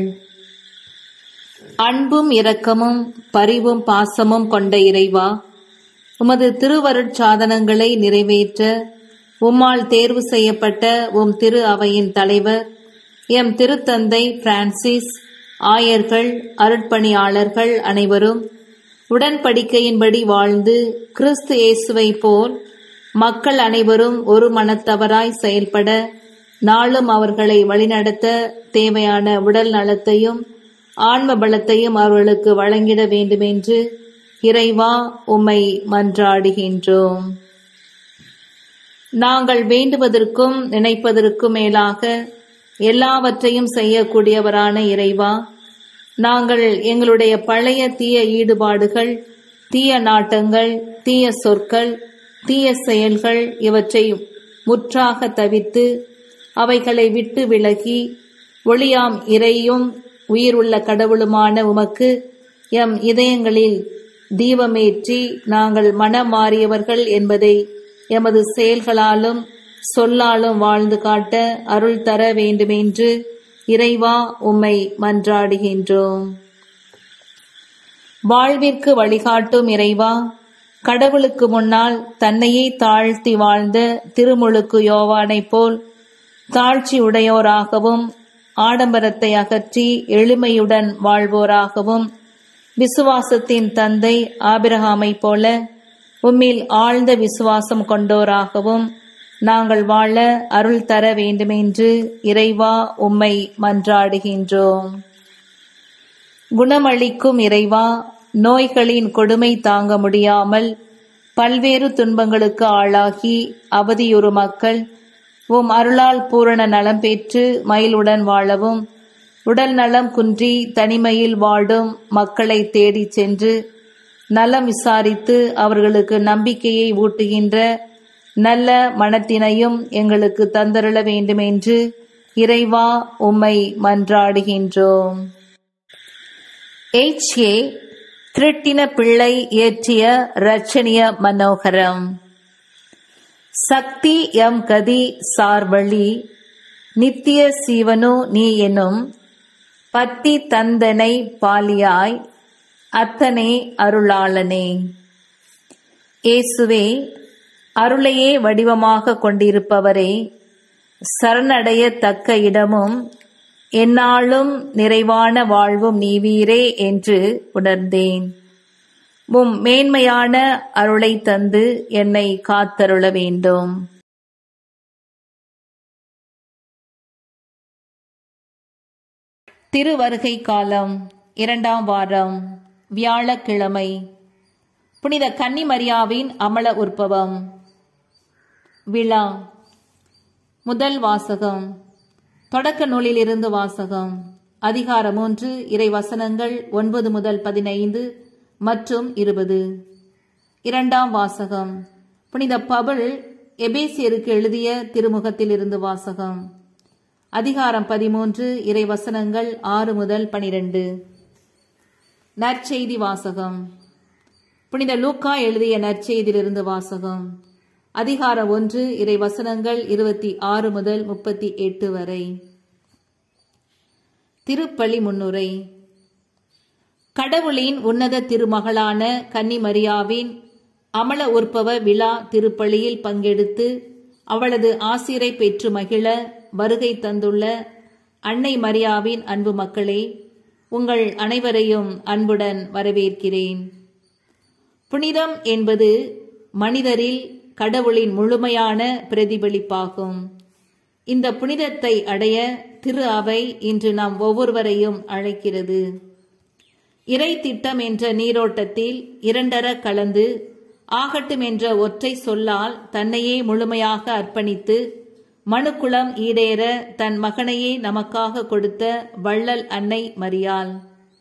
அன்பும் இரக்கமும் பரிவும் பாசமும் கொண்ட இறைவா, உமது திருவருட்சாதனங்களை நிறைவேற்ற உம்மால் தேர்வு செய்யப்பட்ட உம் திரு அவையின் தலைவர் எம் திருத்தந்தை பிரான்சிஸ், ஆயர்கள், அருட்பணியாளர்கள் அனைவரும் உடன்படிக்கையின்படி வாழ்ந்து கிறிஸ்து இயேசுவை போல் மக்கள் அனைவரும் ஒரு மனத்தவராய் செயல்பட நாளும் அவர்களை வழிநடத்த தேவையான உடல் நலத்தையும் ஆன்ம பலத்தையும் அவர்களுக்கு வழங்கிட வேண்டுமென்று இறைவா உம்மை மன்றாடுகின்றோம். நாங்கள் வேண்டுவதற்கும் நினைப்பதற்கும் மேலாக எல்லாவற்றையும் செய்யக்கூடியவரான இறைவா, நாங்கள் எங்களுடைய பழைய தீய ஈடுபாடுகள், தீய நாட்டங்கள், தீய சொற்கள், தீய செயல்கள் இவற்றை முற்றாக தவிர்த்து அவைகளை விட்டு விலகி ஒளியாம் இறையும் உயிருள்ள கடவுளுமான உமக்கு எம் இதயங்களில் தீபமேற்றி நாங்கள் மனம் மாறியவர்கள் என்பதை எமது செயல்களாலும் சொல்லாலும் வாழ்ந்து காட்ட அருள் தர வேண்டுமென்று இறைவா உம்மை மன்றாடுகின்றோம். வாழ்விற்கு வழிகாட்டும் இறைவா, கடவுளுக்கு முன்னால் தன்னையே தாழ்த்தி வாழ்ந்த திருமுழுக்கு யோவானைப் போல் தாழ்ச்சி உடையோராகவும் ஆடம்பரத்தை அகற்றி எளிமையுடன் வாழ்வோராகவும் விசுவாசத்தின் தந்தை ஆபிரகாமைப் போல உம்மில் ஆழ்ந்த விசுவாசம் கொண்டோராகவும் நாங்கள் வாழ அருள் தர வேண்டுமென்று இறைவா உம்மை மன்றாடுகின்றோம். குணமளிக்கும் இறைவா, நோய்களின் கொடுமை தாங்க முடியாமல் பல்வேறு துன்பங்களுக்கு ஆளாகி அவதியுறு மக்கள் உம் அருளால் பூரண நலம் பெற்று மயிலுடன் வாழவும், உடல் நலம் குன்றி தனிமையில் வாடும் மக்களை தேடிச் சென்று நலம் விசாரித்து அவர்களுக்கு நம்பிக்கையை ஊட்டுகின்ற நல்ல மனத்தினையும் எங்களுக்கு தந்தருள வேண்டுமென்று இறைவா உம்மை மன்றாடுகின்றோம். ஏ கிருட்டின பிள்ளை இயற்றிய ரட்சணிய மனோகரம். சக்தி எம் கதி சார்வழி நித்திய சீவனு நீ எனும் பத்தி தந்தனை பாலியாய் அத்தனே அருளாளனே. இயேசுவே, அருளையே வடிவமாக கொண்டிருப்பவரே, சரணடைய தக்க இடமும் எந்நாளும் நிறைவான வாழ்வும் நீவீரே என்று உணர்ந்தேன். உம் மேன்மையான அருளை தந்து என்னை காத்தருள வேண்டும். திருவருகை காலம் 2ஆம் வாரம், வியாழக்கிழமை. புனித கன்னிமரியாவின் அமல உற்பவம் விழா. முதல் வாசகம். தொடக்க நூலிலிருந்து வாசகம். அதிகாரம் 3, இறை வசனங்கள் 9 முதல் 15 மற்றும் 20. 2ஆம் வாசகம். புனித பவுல் எபேசியருக்கு எழுதிய திருமுகத்திலிருந்து வாசகம். அதிகாரம் 13, இறை வசனங்கள் 6 முதல் 12. நற்செய்தி வாசகம். புனித லூக்கா எழுதிய நற்செய்தியிலிருந்து வாசகம். அதிகாரம் 1, இறை வசனங்கள் 26 முதல் 38 வரை. திருப்பலி முன்னுரை. கடவுளின் உன்னத திருமகளான கன்னிமரியாவின் அமல உற்பவ விழா திருப்பலியில் பங்கெடுத்து அவளது ஆசிரை பெற்று மகிழ வருகை தந்துள்ள அன்னை மரியாவின் அன்பு மக்களே, உங்கள் அனைவரையும் அன்புடன் வரவேற்கிறேன். புனிதம் என்பது மனிதரில் கடவுளின் முழுமையான பிரதிபலிப்பாகும். இந்த புனிதத்தை அடைய திரு அவை இன்று நாம் ஒவ்வொருவரையும் அழைக்கிறது. இறை திட்டம் என்ற நீரோட்டத்தில் இரண்டர கலந்து ஆகட்டும் என்ற ஒற்றை சொல்லால் தன்னையே முழுமையாக அர்ப்பணித்து மனுக்குலம் ஈடேற தன் மகனையே நமக்காக கொடுத்த வள்ளல் அன்னை மரியாள்.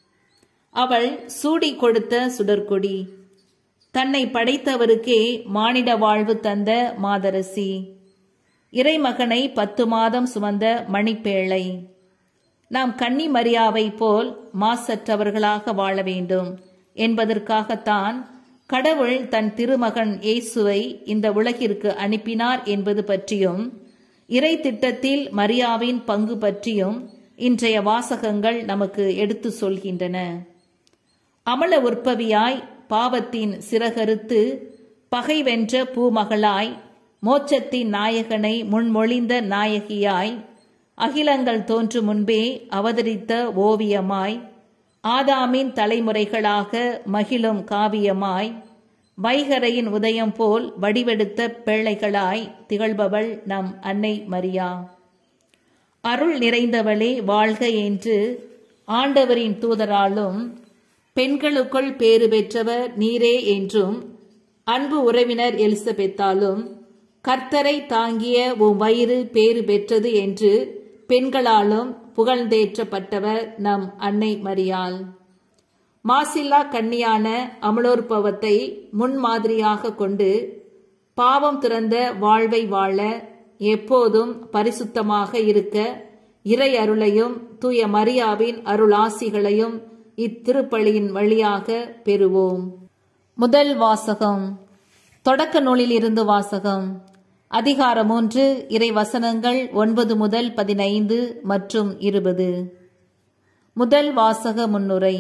அவள் சூடி கொடுத்த சுடற்கொடி, தன்னை படைத்தவருக்கே மானிட வாழ்வு தந்த மாதரசி, இறைமகனை 10 மாதம் சுமந்த மணிப்பேழை. நாம் கன்னி மரியாவை போல் மாசற்றவர்களாக வாழ வேண்டும் என்பதற்காகத்தான் கடவுள் தன் திருமகன் இயேசுவை இந்த உலகிற்கு அனுப்பினார் என்பது பற்றியும் இறை திட்டத்தில் மரியாவின் பங்கு பற்றியும் இன்றைய வாசகங்கள் நமக்கு எடுத்து சொல்கின்றன. அமல உற்பவியாய் பாவத்தின் சிறகறுத்து பகை வென்ற பூமகளாய் மோட்சத்தின் நாயகனை முன்மொழிந்த நாயகியாய் அகிலங்கள் தோன்றும் முன்பே அவதரித்த ஓவியமாய் ஆதாமின் தலைமுறைகளாக மகிழும் காவியமாய் வைகரையின் உதயம் போல் வடிவெடுத்த பிள்ளைகளாய் திகழ்பவள் நம் அன்னை மரியா. அருள் நிறைந்தவளே வாழ்க என்று ஆண்டவரின் தூதராலும் பெண்களுக்குள் பேறு பெற்றவர் நீரே என்றும் அன்பு உறவினர் எலிசபெத்தாலும் கர்த்தரை தாங்கிய உம் வயிறு பேறு பெற்றது என்று பெண்களாலும் புகழ்ந்தேற்றப்பட்டவர் நம் அன்னை மரியாள். மாசில்லா கன்னியான அமலோற்பவத்தை முன்மாதிரியாக கொண்டு பாவம் துறந்த வாழ்வை வாழ எப்போதும் பரிசுத்தமாக இருக்க இறை அருளையும் தூய மரியாவின் அருளாசிகளையும் இத்திருப்பலியின் வழியாக பெறுவோம். முதல் வாசகம். தொடக்க நூலிலிருந்து வாசகம். அதிகாரம் 3, இறை வசனங்கள் 9 முதல் 15 மற்றும் 20. முதல் வாசக முன்னுரை.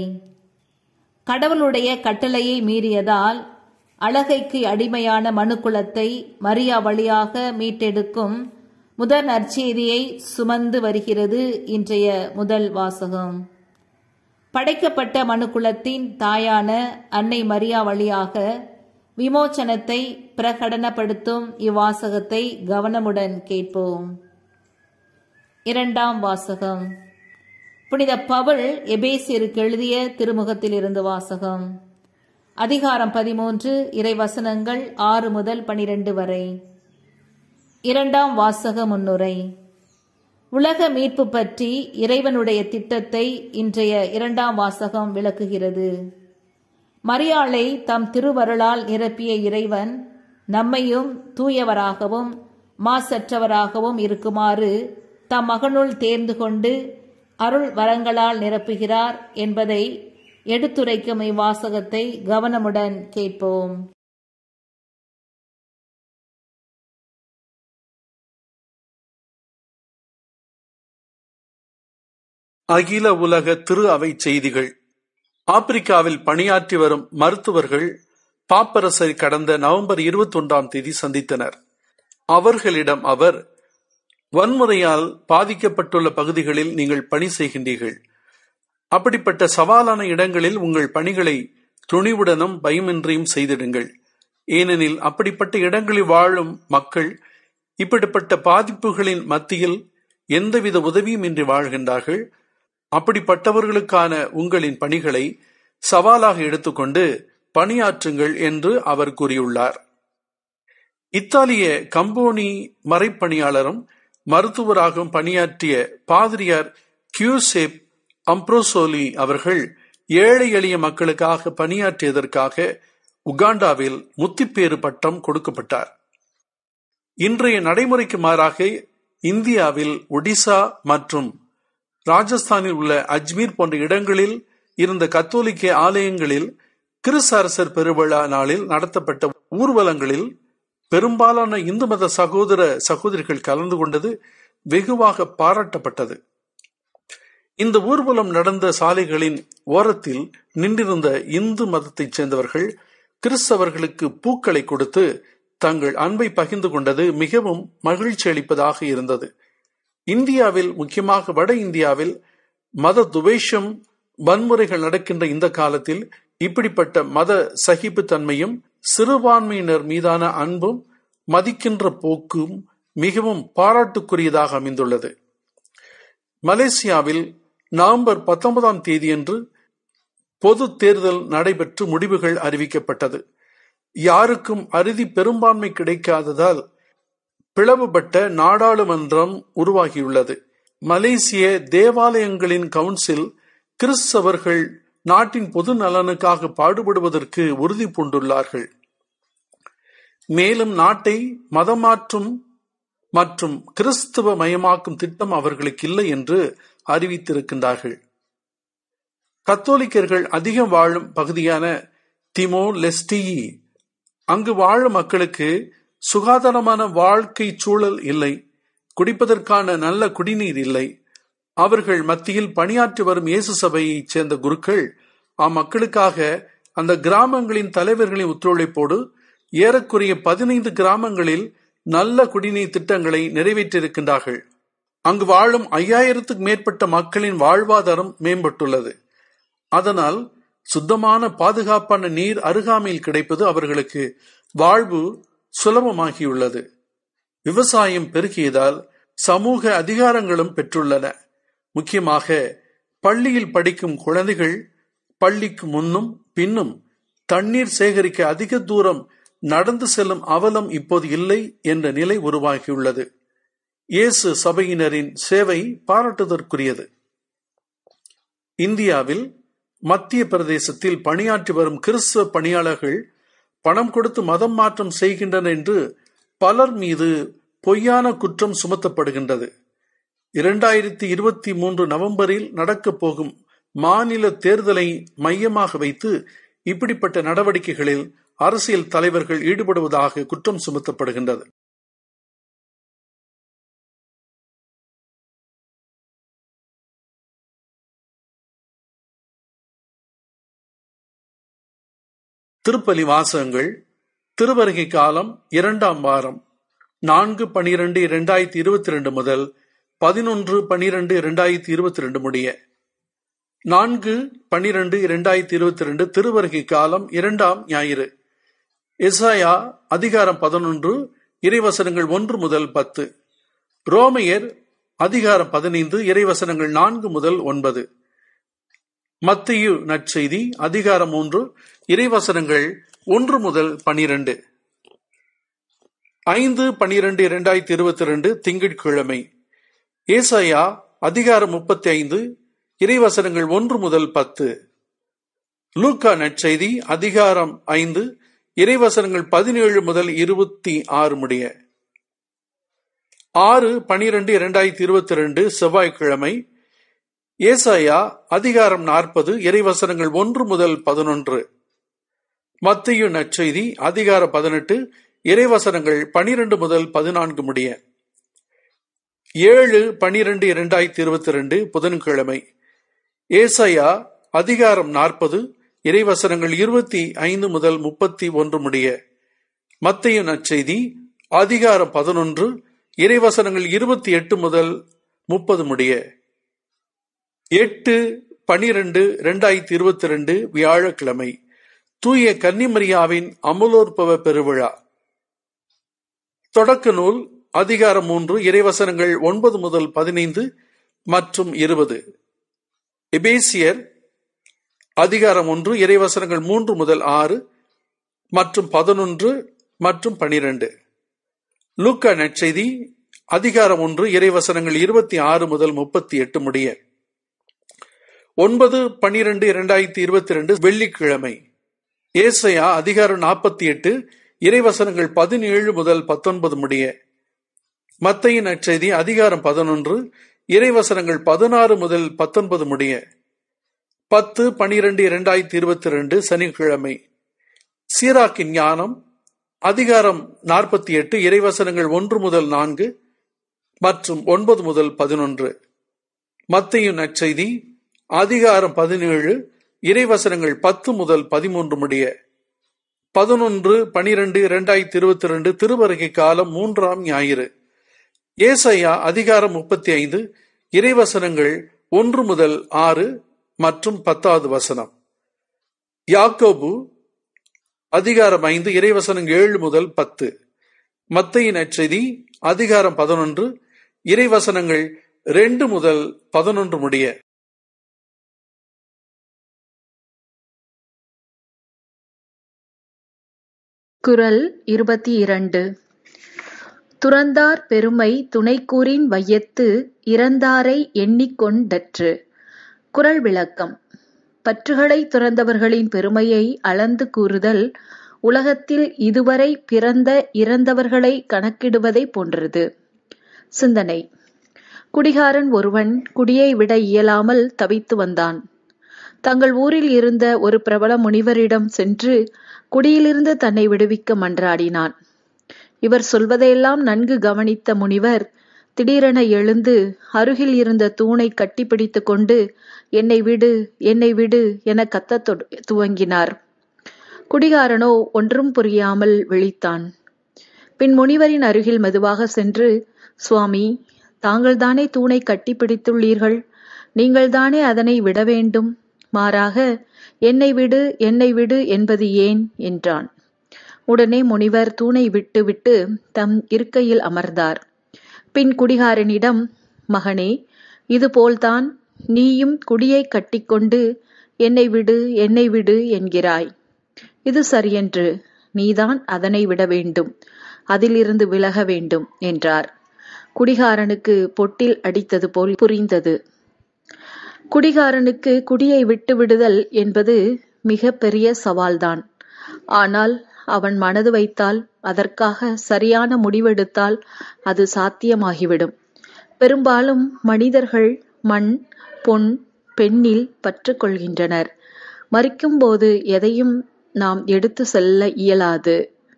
கடவுளுடைய கட்டளையை மீறியதால் அழகைக்கு அடிமையான மனுக்குலத்தை மரியா வழியாக மீட்டெடுக்கும் முதல் நற்செய்தியை சுமந்து வருகிறது இன்றைய முதல் வாசகம். படைக்கப்பட்ட மனுக்குலத்தின் தாயான அன்னை மரியா வழியாக விமோச்சனத்தை பிரகடனப்படுத்தும் இவ்வாசகத்தை கவனமுடன் கேட்போம். 2ஆம் வாசகம். புனித பவுல் எபேசியருக்கு எழுதிய திருமுகத்திலிருந்து வாசகம். அதிகாரம் 13, இறை வசனங்கள் 6 முதல் 12 வரை. 2ஆம் வாசக முன்னுரை. உலக மீட்பு பற்றி இறைவனுடைய திட்டத்தை இன்றைய 2ஆம் வாசகம் விளக்குகிறது. மரியாளை தம் திருவருளால் நிரப்பிய இறைவன் நம்மையும் தூயவராகவும் மாசற்றவராகவும் இருக்குமாறு தம் மகனுள் தேர்ந்து கொண்டு அருள் வரங்களால் நிரப்புகிறார் என்பதை எடுத்துரைக்கும் இவ்வாசகத்தை கவனமுடன் கேட்போம். அகில உலக திரு அவை செய்திகள். ஆப்பிரிக்காவில் பணியாற்றி வரும் மருத்துவர்கள் பாப்பரசரை கடந்த நவம்பர் 21 சந்தித்தனர். அவர்களிடம் அவர், வன்முறையால் பாதிக்கப்பட்டுள்ள பகுதிகளில் நீங்கள் பணி செய்கின்றீர்கள். அப்படிப்பட்ட சவாலான இடங்களில் உங்கள் பணிகளை துணிவுடனும் பயமின்றியும் செய்திடுங்கள். ஏனெனில் அப்படிப்பட்ட இடங்களில் வாழும் மக்கள் இப்படிப்பட்ட பாதிப்புகளின் மத்தியில் எந்தவித உதவியும் இன்றி வாழ்கின்றார்கள். அப்படிப்பட்டவர்களுக்கான உங்களின் பணிகளை சவாலாக எடுத்துக்கொண்டு பணியாற்றுங்கள் என்று அவர் கூறியுள்ளார். இத்தாலிய கம்போனி மறைப்பணியாளரும் மருத்துவராகவும் பணியாற்றிய பாதிரியார் கியூசேப் அம்ப்ரோசோலி அவர்கள் ஏழை எளிய மக்களுக்காக பணியாற்றியதற்காக உகாண்டாவில் முத்திப்பேறு பட்டம் கொடுக்கப்பட்டார். இன்றைய நடைமுறைக்கு மாறாக இந்தியாவில் ஒடிசா மற்றும் ராஜஸ்தானில் உள்ள அஜ்மீர் போன்ற இடங்களில் இருந்த கத்தோலிக்க ஆலயங்களில் கிறிஸ்து அரசர் பெருவிழா நாளில் நடத்தப்பட்ட ஊர்வலங்களில் பெரும்பாலான இந்து மத சகோதர சகோதரிகள் கலந்து கொண்டது வெகுவாக பாராட்டப்பட்டது. இந்த ஊர்வலம் நடந்த சாலைகளின் ஓரத்தில் நின்றிருந்த இந்து மதத்தைச் சேர்ந்தவர்கள் கிறிஸ்தவர்களுக்கு பூக்களை கொடுத்து தங்கள் அன்பை பகிர்ந்து கொண்டது மிகவும் மகிழ்ச்சி அளிப்பதாக இருந்தது. இந்தியாவில், முக்கியமாக வட இந்தியாவில் மத துவேஷம், வன்முறைகள் நடக்கின்ற இந்த காலத்தில் இப்படிப்பட்ட மத சகிப்புத்தன்மையும் சிறுபான்மையினர் மீதான அன்பும் மதிக்கின்ற போக்கும் மிகவும் பாராட்டுக்குரியதாக அமைந்துள்ளது. மலேசியாவில் நவம்பர் 19 பொது தேர்தல் நடைபெற்று முடிவுகள் அறிவிக்கப்பட்டது. யாருக்கும் அறுதி பெரும்பான்மை கிடைக்காததால் பிளவுபட்ட நாடாளுமன்றம் உருவாகியுள்ளது. மலேசிய தேவாலயங்களின் கவுன்சில் கிறிஸ்தவர்கள் நாட்டின் பொது நலனுக்காக பாடுபடுவதற்கு உறுதி பூண்டுள்ளார்கள். மேலும் நாட்டை மதமாற்றும் மற்றும் கிறிஸ்தவ மயமாக்கும் திட்டம் அவர்களுக்கு இல்லை என்று அறிவித்திருக்கின்றார்கள். கத்தோலிக்கர்கள் அதிகம் வாழும் பகுதியான திமோர் லெஸ்டி, அங்கு வாழும் மக்களுக்கு சுகாதாரமான வாழ்க்கை சூழல் இல்லை, குடிப்பதற்கான நல்ல குடிநீர் இல்லை. அவர்கள் மத்தியில் பணியாற்றி வரும் இயேசு சபையைச் சேர்ந்த குருக்கள் அம்மக்களுக்காக அந்த கிராமங்களின் தலைவர்களின் ஒத்துழைப்போடு ஏறக்குறைய 15 கிராமங்களில் நல்ல குடிநீர் திட்டங்களை நிறைவேற்றியிருக்கின்றார்கள். அங்கு வாழும் 5000க்கும் மேற்பட்ட மக்களின் வாழ்வாதாரம் மேம்பட்டுள்ளது. அதனால் சுத்தமான பாதுகாப்பான நீர் அருகாமையில் கிடைப்பது அவர்களுக்கு வாழ்வு சுலபமாகியுள்ளது. விவசாயம் பெருகியதால் சமூக அதிகாரங்களும் பெற்றுள்ளன. முக்கியமாக பள்ளியில் படிக்கும் குழந்தைகள் பள்ளிக்கு முன்னும் பின்னும் தண்ணீர் சேகரிக்க அதிக தூரம் நடந்து செல்லும் அவலம் இப்போது இல்லை என்ற நிலை உருவாகியுள்ளது. இயேசு சபையினரின் சேவை பாராட்டுதற்குரியது. இந்தியாவில் மத்திய பிரதேசத்தில் பணியாற்றி வரும் கிறிஸ்தவ பணியாளர்கள் பணம் கொடுத்து மதம் மாற்றம் செய்கின்றனர் என்று பலர் மீது பொய்யான குற்றம் சுமத்தப்படுகின்றது. 2023 நவம்பரில் நடக்கப் போகும் மாநில தேர்தலை மையமாக வைத்து இப்படிப்பட்ட நடவடிக்கைகளில் அரசியல் தலைவர்கள் ஈடுபடுவதாக குற்றம் சுமத்தப்படுகின்றது. திருப்பலி வாசகங்கள். திருவருகை காலம் 2ஆம் வாரம் 4/12/2022 முதல் 11/12/2022 முடிய. 4/12/2022 திருவருகை காலம் 2ஆம் ஞாயிறு. எசாயா அதிகாரம் 11 இறைவசனங்கள் 1 முதல் 10. ரோமையர் அதிகாரம் 15 இறைவசனங்கள் 4 முதல் 9. மத்தேயு நற்செய்தி அதிகாரம் 3 இறைவசனங்கள் 1 முதல் 12. 5/12/2022 திங்கட்கிழமை. ஏசாயா அதிகாரம் 35 இறைவசனங்கள் 1 முதல் 10. லூக்கா நற்செய்தி அதிகாரம் 5 இறைவசனங்கள் 17 முதல் 26 முடிய. 6/12/2022 செவ்வாய்க்கிழமை. ஏசாயா அதிகாரம் 40 இறைவசனங்கள் 1 முதல் 11. மத்தேயு நற்செய்தி அதிகாரம் 18 இறைவசனங்கள் 12 முதல் 14 முடிய. 7/12/2022 புதன்கிழமை. ஏசாயா அதிகாரம் 40 இறைவசனங்கள் 25 முதல் 31 முடிய. மத்தேயு நற்செய்தி அதிகாரம் 11 இறைவசனங்கள் 28 முதல் 30 முடிய. 8/12/2022 வியாழக்கிழமை தூய கன்னிமரியாவின் அமுலோற்பவ பெருவிழா. தொடக்க நூல் அதிகாரம் 3 இறைவசனங்கள் 9 முதல் 15 மற்றும் 20. எபேசியர் அதிகாரம் 1 இறைவசனங்கள் 3 முதல் 6 மற்றும் 11 மற்றும் 12. லூக்கா நற்செய்தி அதிகாரம் 1 இறைவசனங்கள் 26 முதல் 38 முடிய. 9/12/2022 வெள்ளிக்கிழமை. ஏசாயா அதிகாரம் 48 இறைவசனங்கள் 17 முதல் 19 முடிய. மத்தேயு நற்செய்தி அதிகாரம் 11 இறைவசனங்கள் 16 முதல் 19 முடிய. 10/12/2022 சனிக்கிழமை. சீராக்கின் ஞானம் அதிகாரம் 48 இறைவசனங்கள் 1 முதல் 4 மற்றும் 9 முதல் 11. மத்தேயு நற்செய்தி அதிகாரம் 17 இறைவசனங்கள் 10 முதல் 13 முடிய. 11/12/2022 திருவருகை காலம் 3ஆம் ஞாயிறு. ஏசாயா அதிகாரம் 35 இறைவசனங்கள் 1 முதல் 6 மற்றும் 10வது வசனம். யாக்கோபு அதிகாரம் 5 இறைவசனம் 7 முதல் 10. மத்தேயு நற்செய்தி அதிகாரம் 11 இறைவசனங்கள் 2 முதல் 11 முடிய. குரல் 22. துறந்தார் பெருமை துணைக்கூறின் வையத்து இறந்தாரை எண்ணிக்கொண்டற்று. குரல் விளக்கம். பற்றுகளை துறந்தவர்களின் பெருமையை அளந்து கூறுதல் உலகத்தில் இதுவரை பிறந்த இறந்தவர்களை கணக்கிடுவதை போன்றது. சிந்தனை. குடிகாரன் ஒருவன் குடியை விட இயலாமல் தவித்து வந்தான். தங்கள் ஊரில் இருந்த ஒரு பிரபல முனிவரிடம் சென்று குடியிலிருந்து தன்னை விடுவிக்க மன்றாடினான். இவர் சொல்வதையெல்லாம் நன்கு கவனித்த முனிவர் திடீரென எழுந்து அருகில் இருந்த தூணை கட்டிப்பிடித்து கொண்டு என்னை விடு, என்னை விடு என கத்தத் துவங்கினார். குடிகாரனோ ஒன்றும் புரியாமல் விழித்தான். பின் முனிவரின் அருகில் மெதுவாக சென்று, சுவாமி, தாங்கள்தானே தூணை கட்டிப்பிடித்துள்ளீர்கள், நீங்கள்தானே அதனை விட வேண்டும், மாறாக என்னை விடு, என்னை விடு என்பது ஏன் என்றான். உடனே முனிவர் தூணை விட்டு தம் இருக்கையில் அமர்ந்தார். பின் குடிகாரனிடம், மகனே, இதுபோல்தான் நீயும் குடியை கட்டிக்கொண்டு என்னை விடு, என்னை விடு என்கிறாய். இது சரியன்று. நீதான் அதனை விட வேண்டும், அதிலிருந்து விலக வேண்டும் என்றார். குடிகாரனுக்கு பொட்டில் அடித்தது போல் புரிந்தது. குடிகாரனுக்கு குடியை விட்டு விடுதல் என்பது மிக பெரிய சவால்தான். ஆனால் அவன் மனது வைத்தால், அதற்காக சரியான முடிவெடுத்தால் அது சாத்தியமாகிவிடும். பெரும்பாலும் மனிதர்கள் மண், பொன், பெண்ணில் பற்று கொள்கின்றனர். மரிக்கும் போது எதையும் நாம் எடுத்து செல்ல இயலாது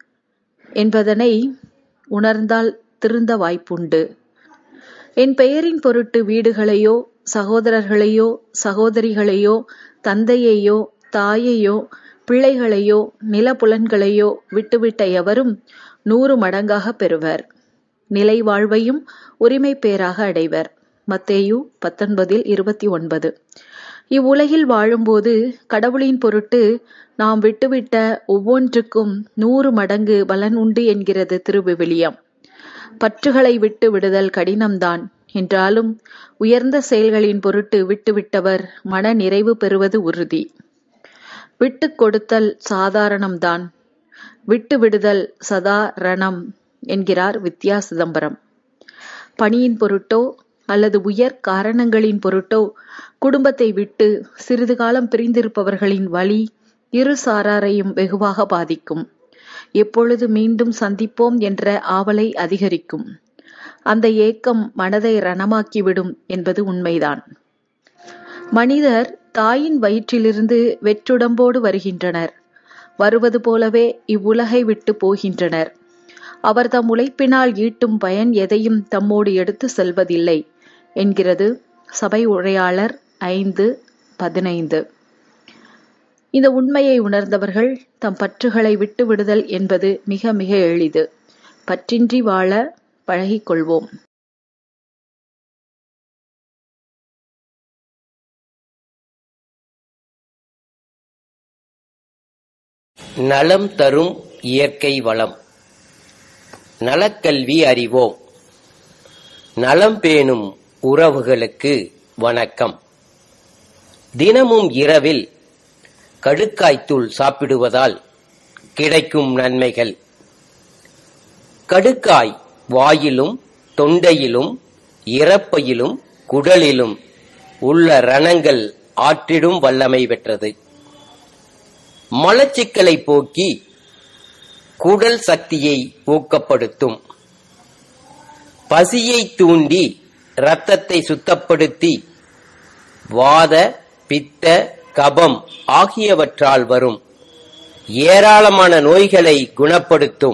என்பதனை உணர்ந்தால் திருந்த வாய்ப்புண்டு. என் பெயரின் பொருட்டு வீடுகளையோ, சகோதரர்களையோ, சகோதரிகளையோ, தந்தையையோ, தாயையோ, பிள்ளைகளையோ, நிலப்புலன்களையோ விட்டுவிட்ட எவரும் 100 மடங்காக பெறுவர். நிலை வாழ்வையும் உரிமை பேராக அடைவர். மத்தேயு 19:29. இவ்வுலகில் வாழும்போது கடவுளின் பொருட்டு நாம் விட்டுவிட்ட ஒவ்வொன்றுக்கும் 100 மடங்கு பலன் உண்டு என்கிறது திருவிவிலியம். பற்றுகளை விட்டு விடுதல் கடினம்தான் என்றாலும் உயர்ந்த செயல்களின் பொருட்டு விட்டுவிட்டவர் மன நிறைவு பெறுவது உறுதி. விட்டு கொடுத்தல் சாதாரணம்தான், விட்டு விடுதல் சதாரணம் என்கிறார் வித்யா சிதம்பரம். பணியின் பொருட்டோ அல்லது உயர் காரணங்களின் பொருட்டோ குடும்பத்தை விட்டு சிறிது காலம் பிரிந்திருப்பவர்களின் வலி இரு சாராரையும் வெகுவாக பாதிக்கும். எப்பொழுது மீண்டும் சந்திப்போம் என்ற ஆவலை அதிகரிக்கும். அந்த ஏக்கம் மனதை ரணமாக்கிவிடும் என்பது உண்மைதான். மனிதர் தாயின் வயிற்றிலிருந்து வெற்றுடம்போடு வருகின்றனர். வருவது போலவே இவ்வுலகை விட்டு போகின்றனர். அவர் தம் உழைப்பினால் ஈட்டும் பயன் எதையும் தம்மோடு எடுத்து செல்வதில்லை என்கிறது சபை உரையாளர் 5 15. இந்த உண்மையை உணர்ந்தவர்கள் தம் பற்றுகளை விட்டு விடுதல் என்பது மிக மிக எளிது. பற்றின்றி வாழ பழகிக்கொள்வோம். நலம் தரும் இயற்கை வளம். நலக்கல்வி அறிவோம். நலம் பேணும் உறவுகளுக்கு வணக்கம். தினமும் இரவில் கடுக்காய்த்தூள் சாப்பிடுவதால் கிடைக்கும் நன்மைகள். கடுக்காய் வாயிலும் தொண்டையிலும் இறப்பையிலும் குடலிலும் உள்ள ரணங்கள் ஆற்றிடும் வல்லமை பெற்றது. மலச்சிக்கலை போக்கி குடல் சக்தியை ஊக்கப்படுத்தும். பசியை தூண்டி இரத்தத்தை சுத்தப்படுத்தி வாத பித்த கபம் ஆகியவற்றால் வரும் ஏராளமான நோய்களை குணப்படுத்தும்.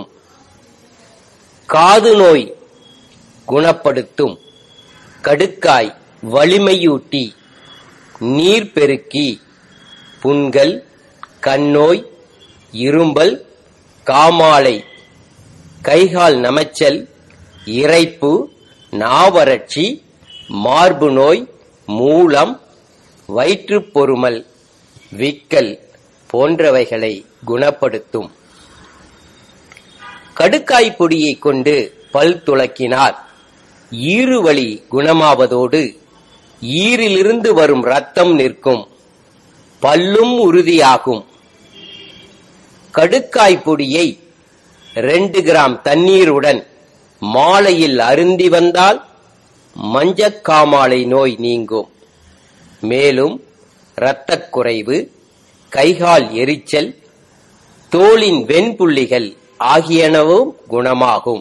காது நோய் குணப்படுத்தும். கடுக்காய் வலிமையூட்டி நீர் பெருக்கி புண்கள், கண்ணோய், இரும்பல், காமாலை, கைகால் நமைச்சல், இரைப்பு, நாவறட்சி, மார்பு நோய், மூலம், வயிற்றுப் பொருமல், விக்கல் போன்றவைகளை குணப்படுத்தும். கடுக்காய் பொடியை கொண்டு பல் துலக்கினார் ஈறுவலி குணமாவதோடு ஈரிலிருந்து வரும் இரத்தம் நிற்கும். பல்லும் உறுதியாகும். கடுக்காய் பொடியை 2 கிராம் தண்ணீருடன் மாலையில் அருந்தி வந்தால் மஞ்சக்காமாலை நோய் நீங்கும். மேலும் இரத்தக் குறைவு, கைகால் எரிச்சல், தோலின் வெண்புள்ளிகள் ஆகியனவும் குணமாகும்.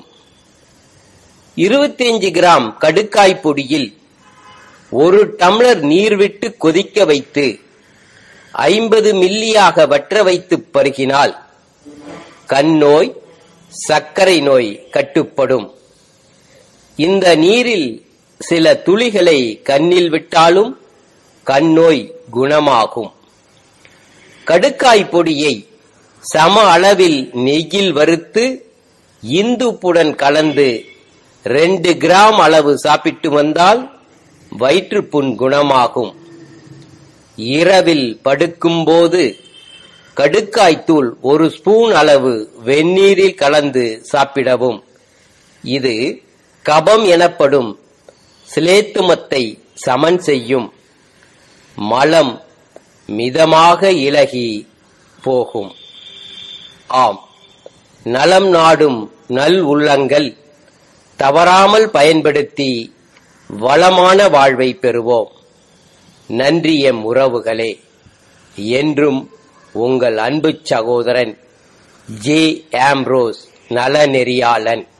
25 கிராம் கடுக்காய் பொடியில் 1 டம்ளர் நீர் விட்டு கொதிக்க வைத்து 50 மில்லியாக வற்ற வைத்து பருகினால் கண்ணோய், சர்க்கரை நோய் கட்டுப்படும். இந்த நீரில் சில துளிகளை கண்ணில் விட்டாலும் கண்ணோய் குணமாகும். கடுக்காய் பொடியை சம அளவில் நெய்யில் வறுத்து இந்துப்புடன் கலந்து 2 கிராம் அளவு சாப்பிட்டு வந்தால் வயிற்றுப்புண் குணமாகும். இரவில் படுக்கும்போது கடுக்காய்த்தூள் 1 ஸ்பூன் அளவு வெந்நீரில் கலந்து சாப்பிடவும். இது கபம் எனப்படும் சிலேத்துமத்தை சமன் செய்யும். மலம் மிதமாக இலகி போகும். ஆம், நலம் நாடும் நல் உள்ளங்கள் தவறாமல் பயன்படுத்தி வளமான வாழ்வை பெறுவோம். நன்றி எம் உறவுகளே. என்றும் உங்கள் அன்பு சகோதரன் ஜே. ஆம்ப்ரோஸ், நலநெறியாளன்.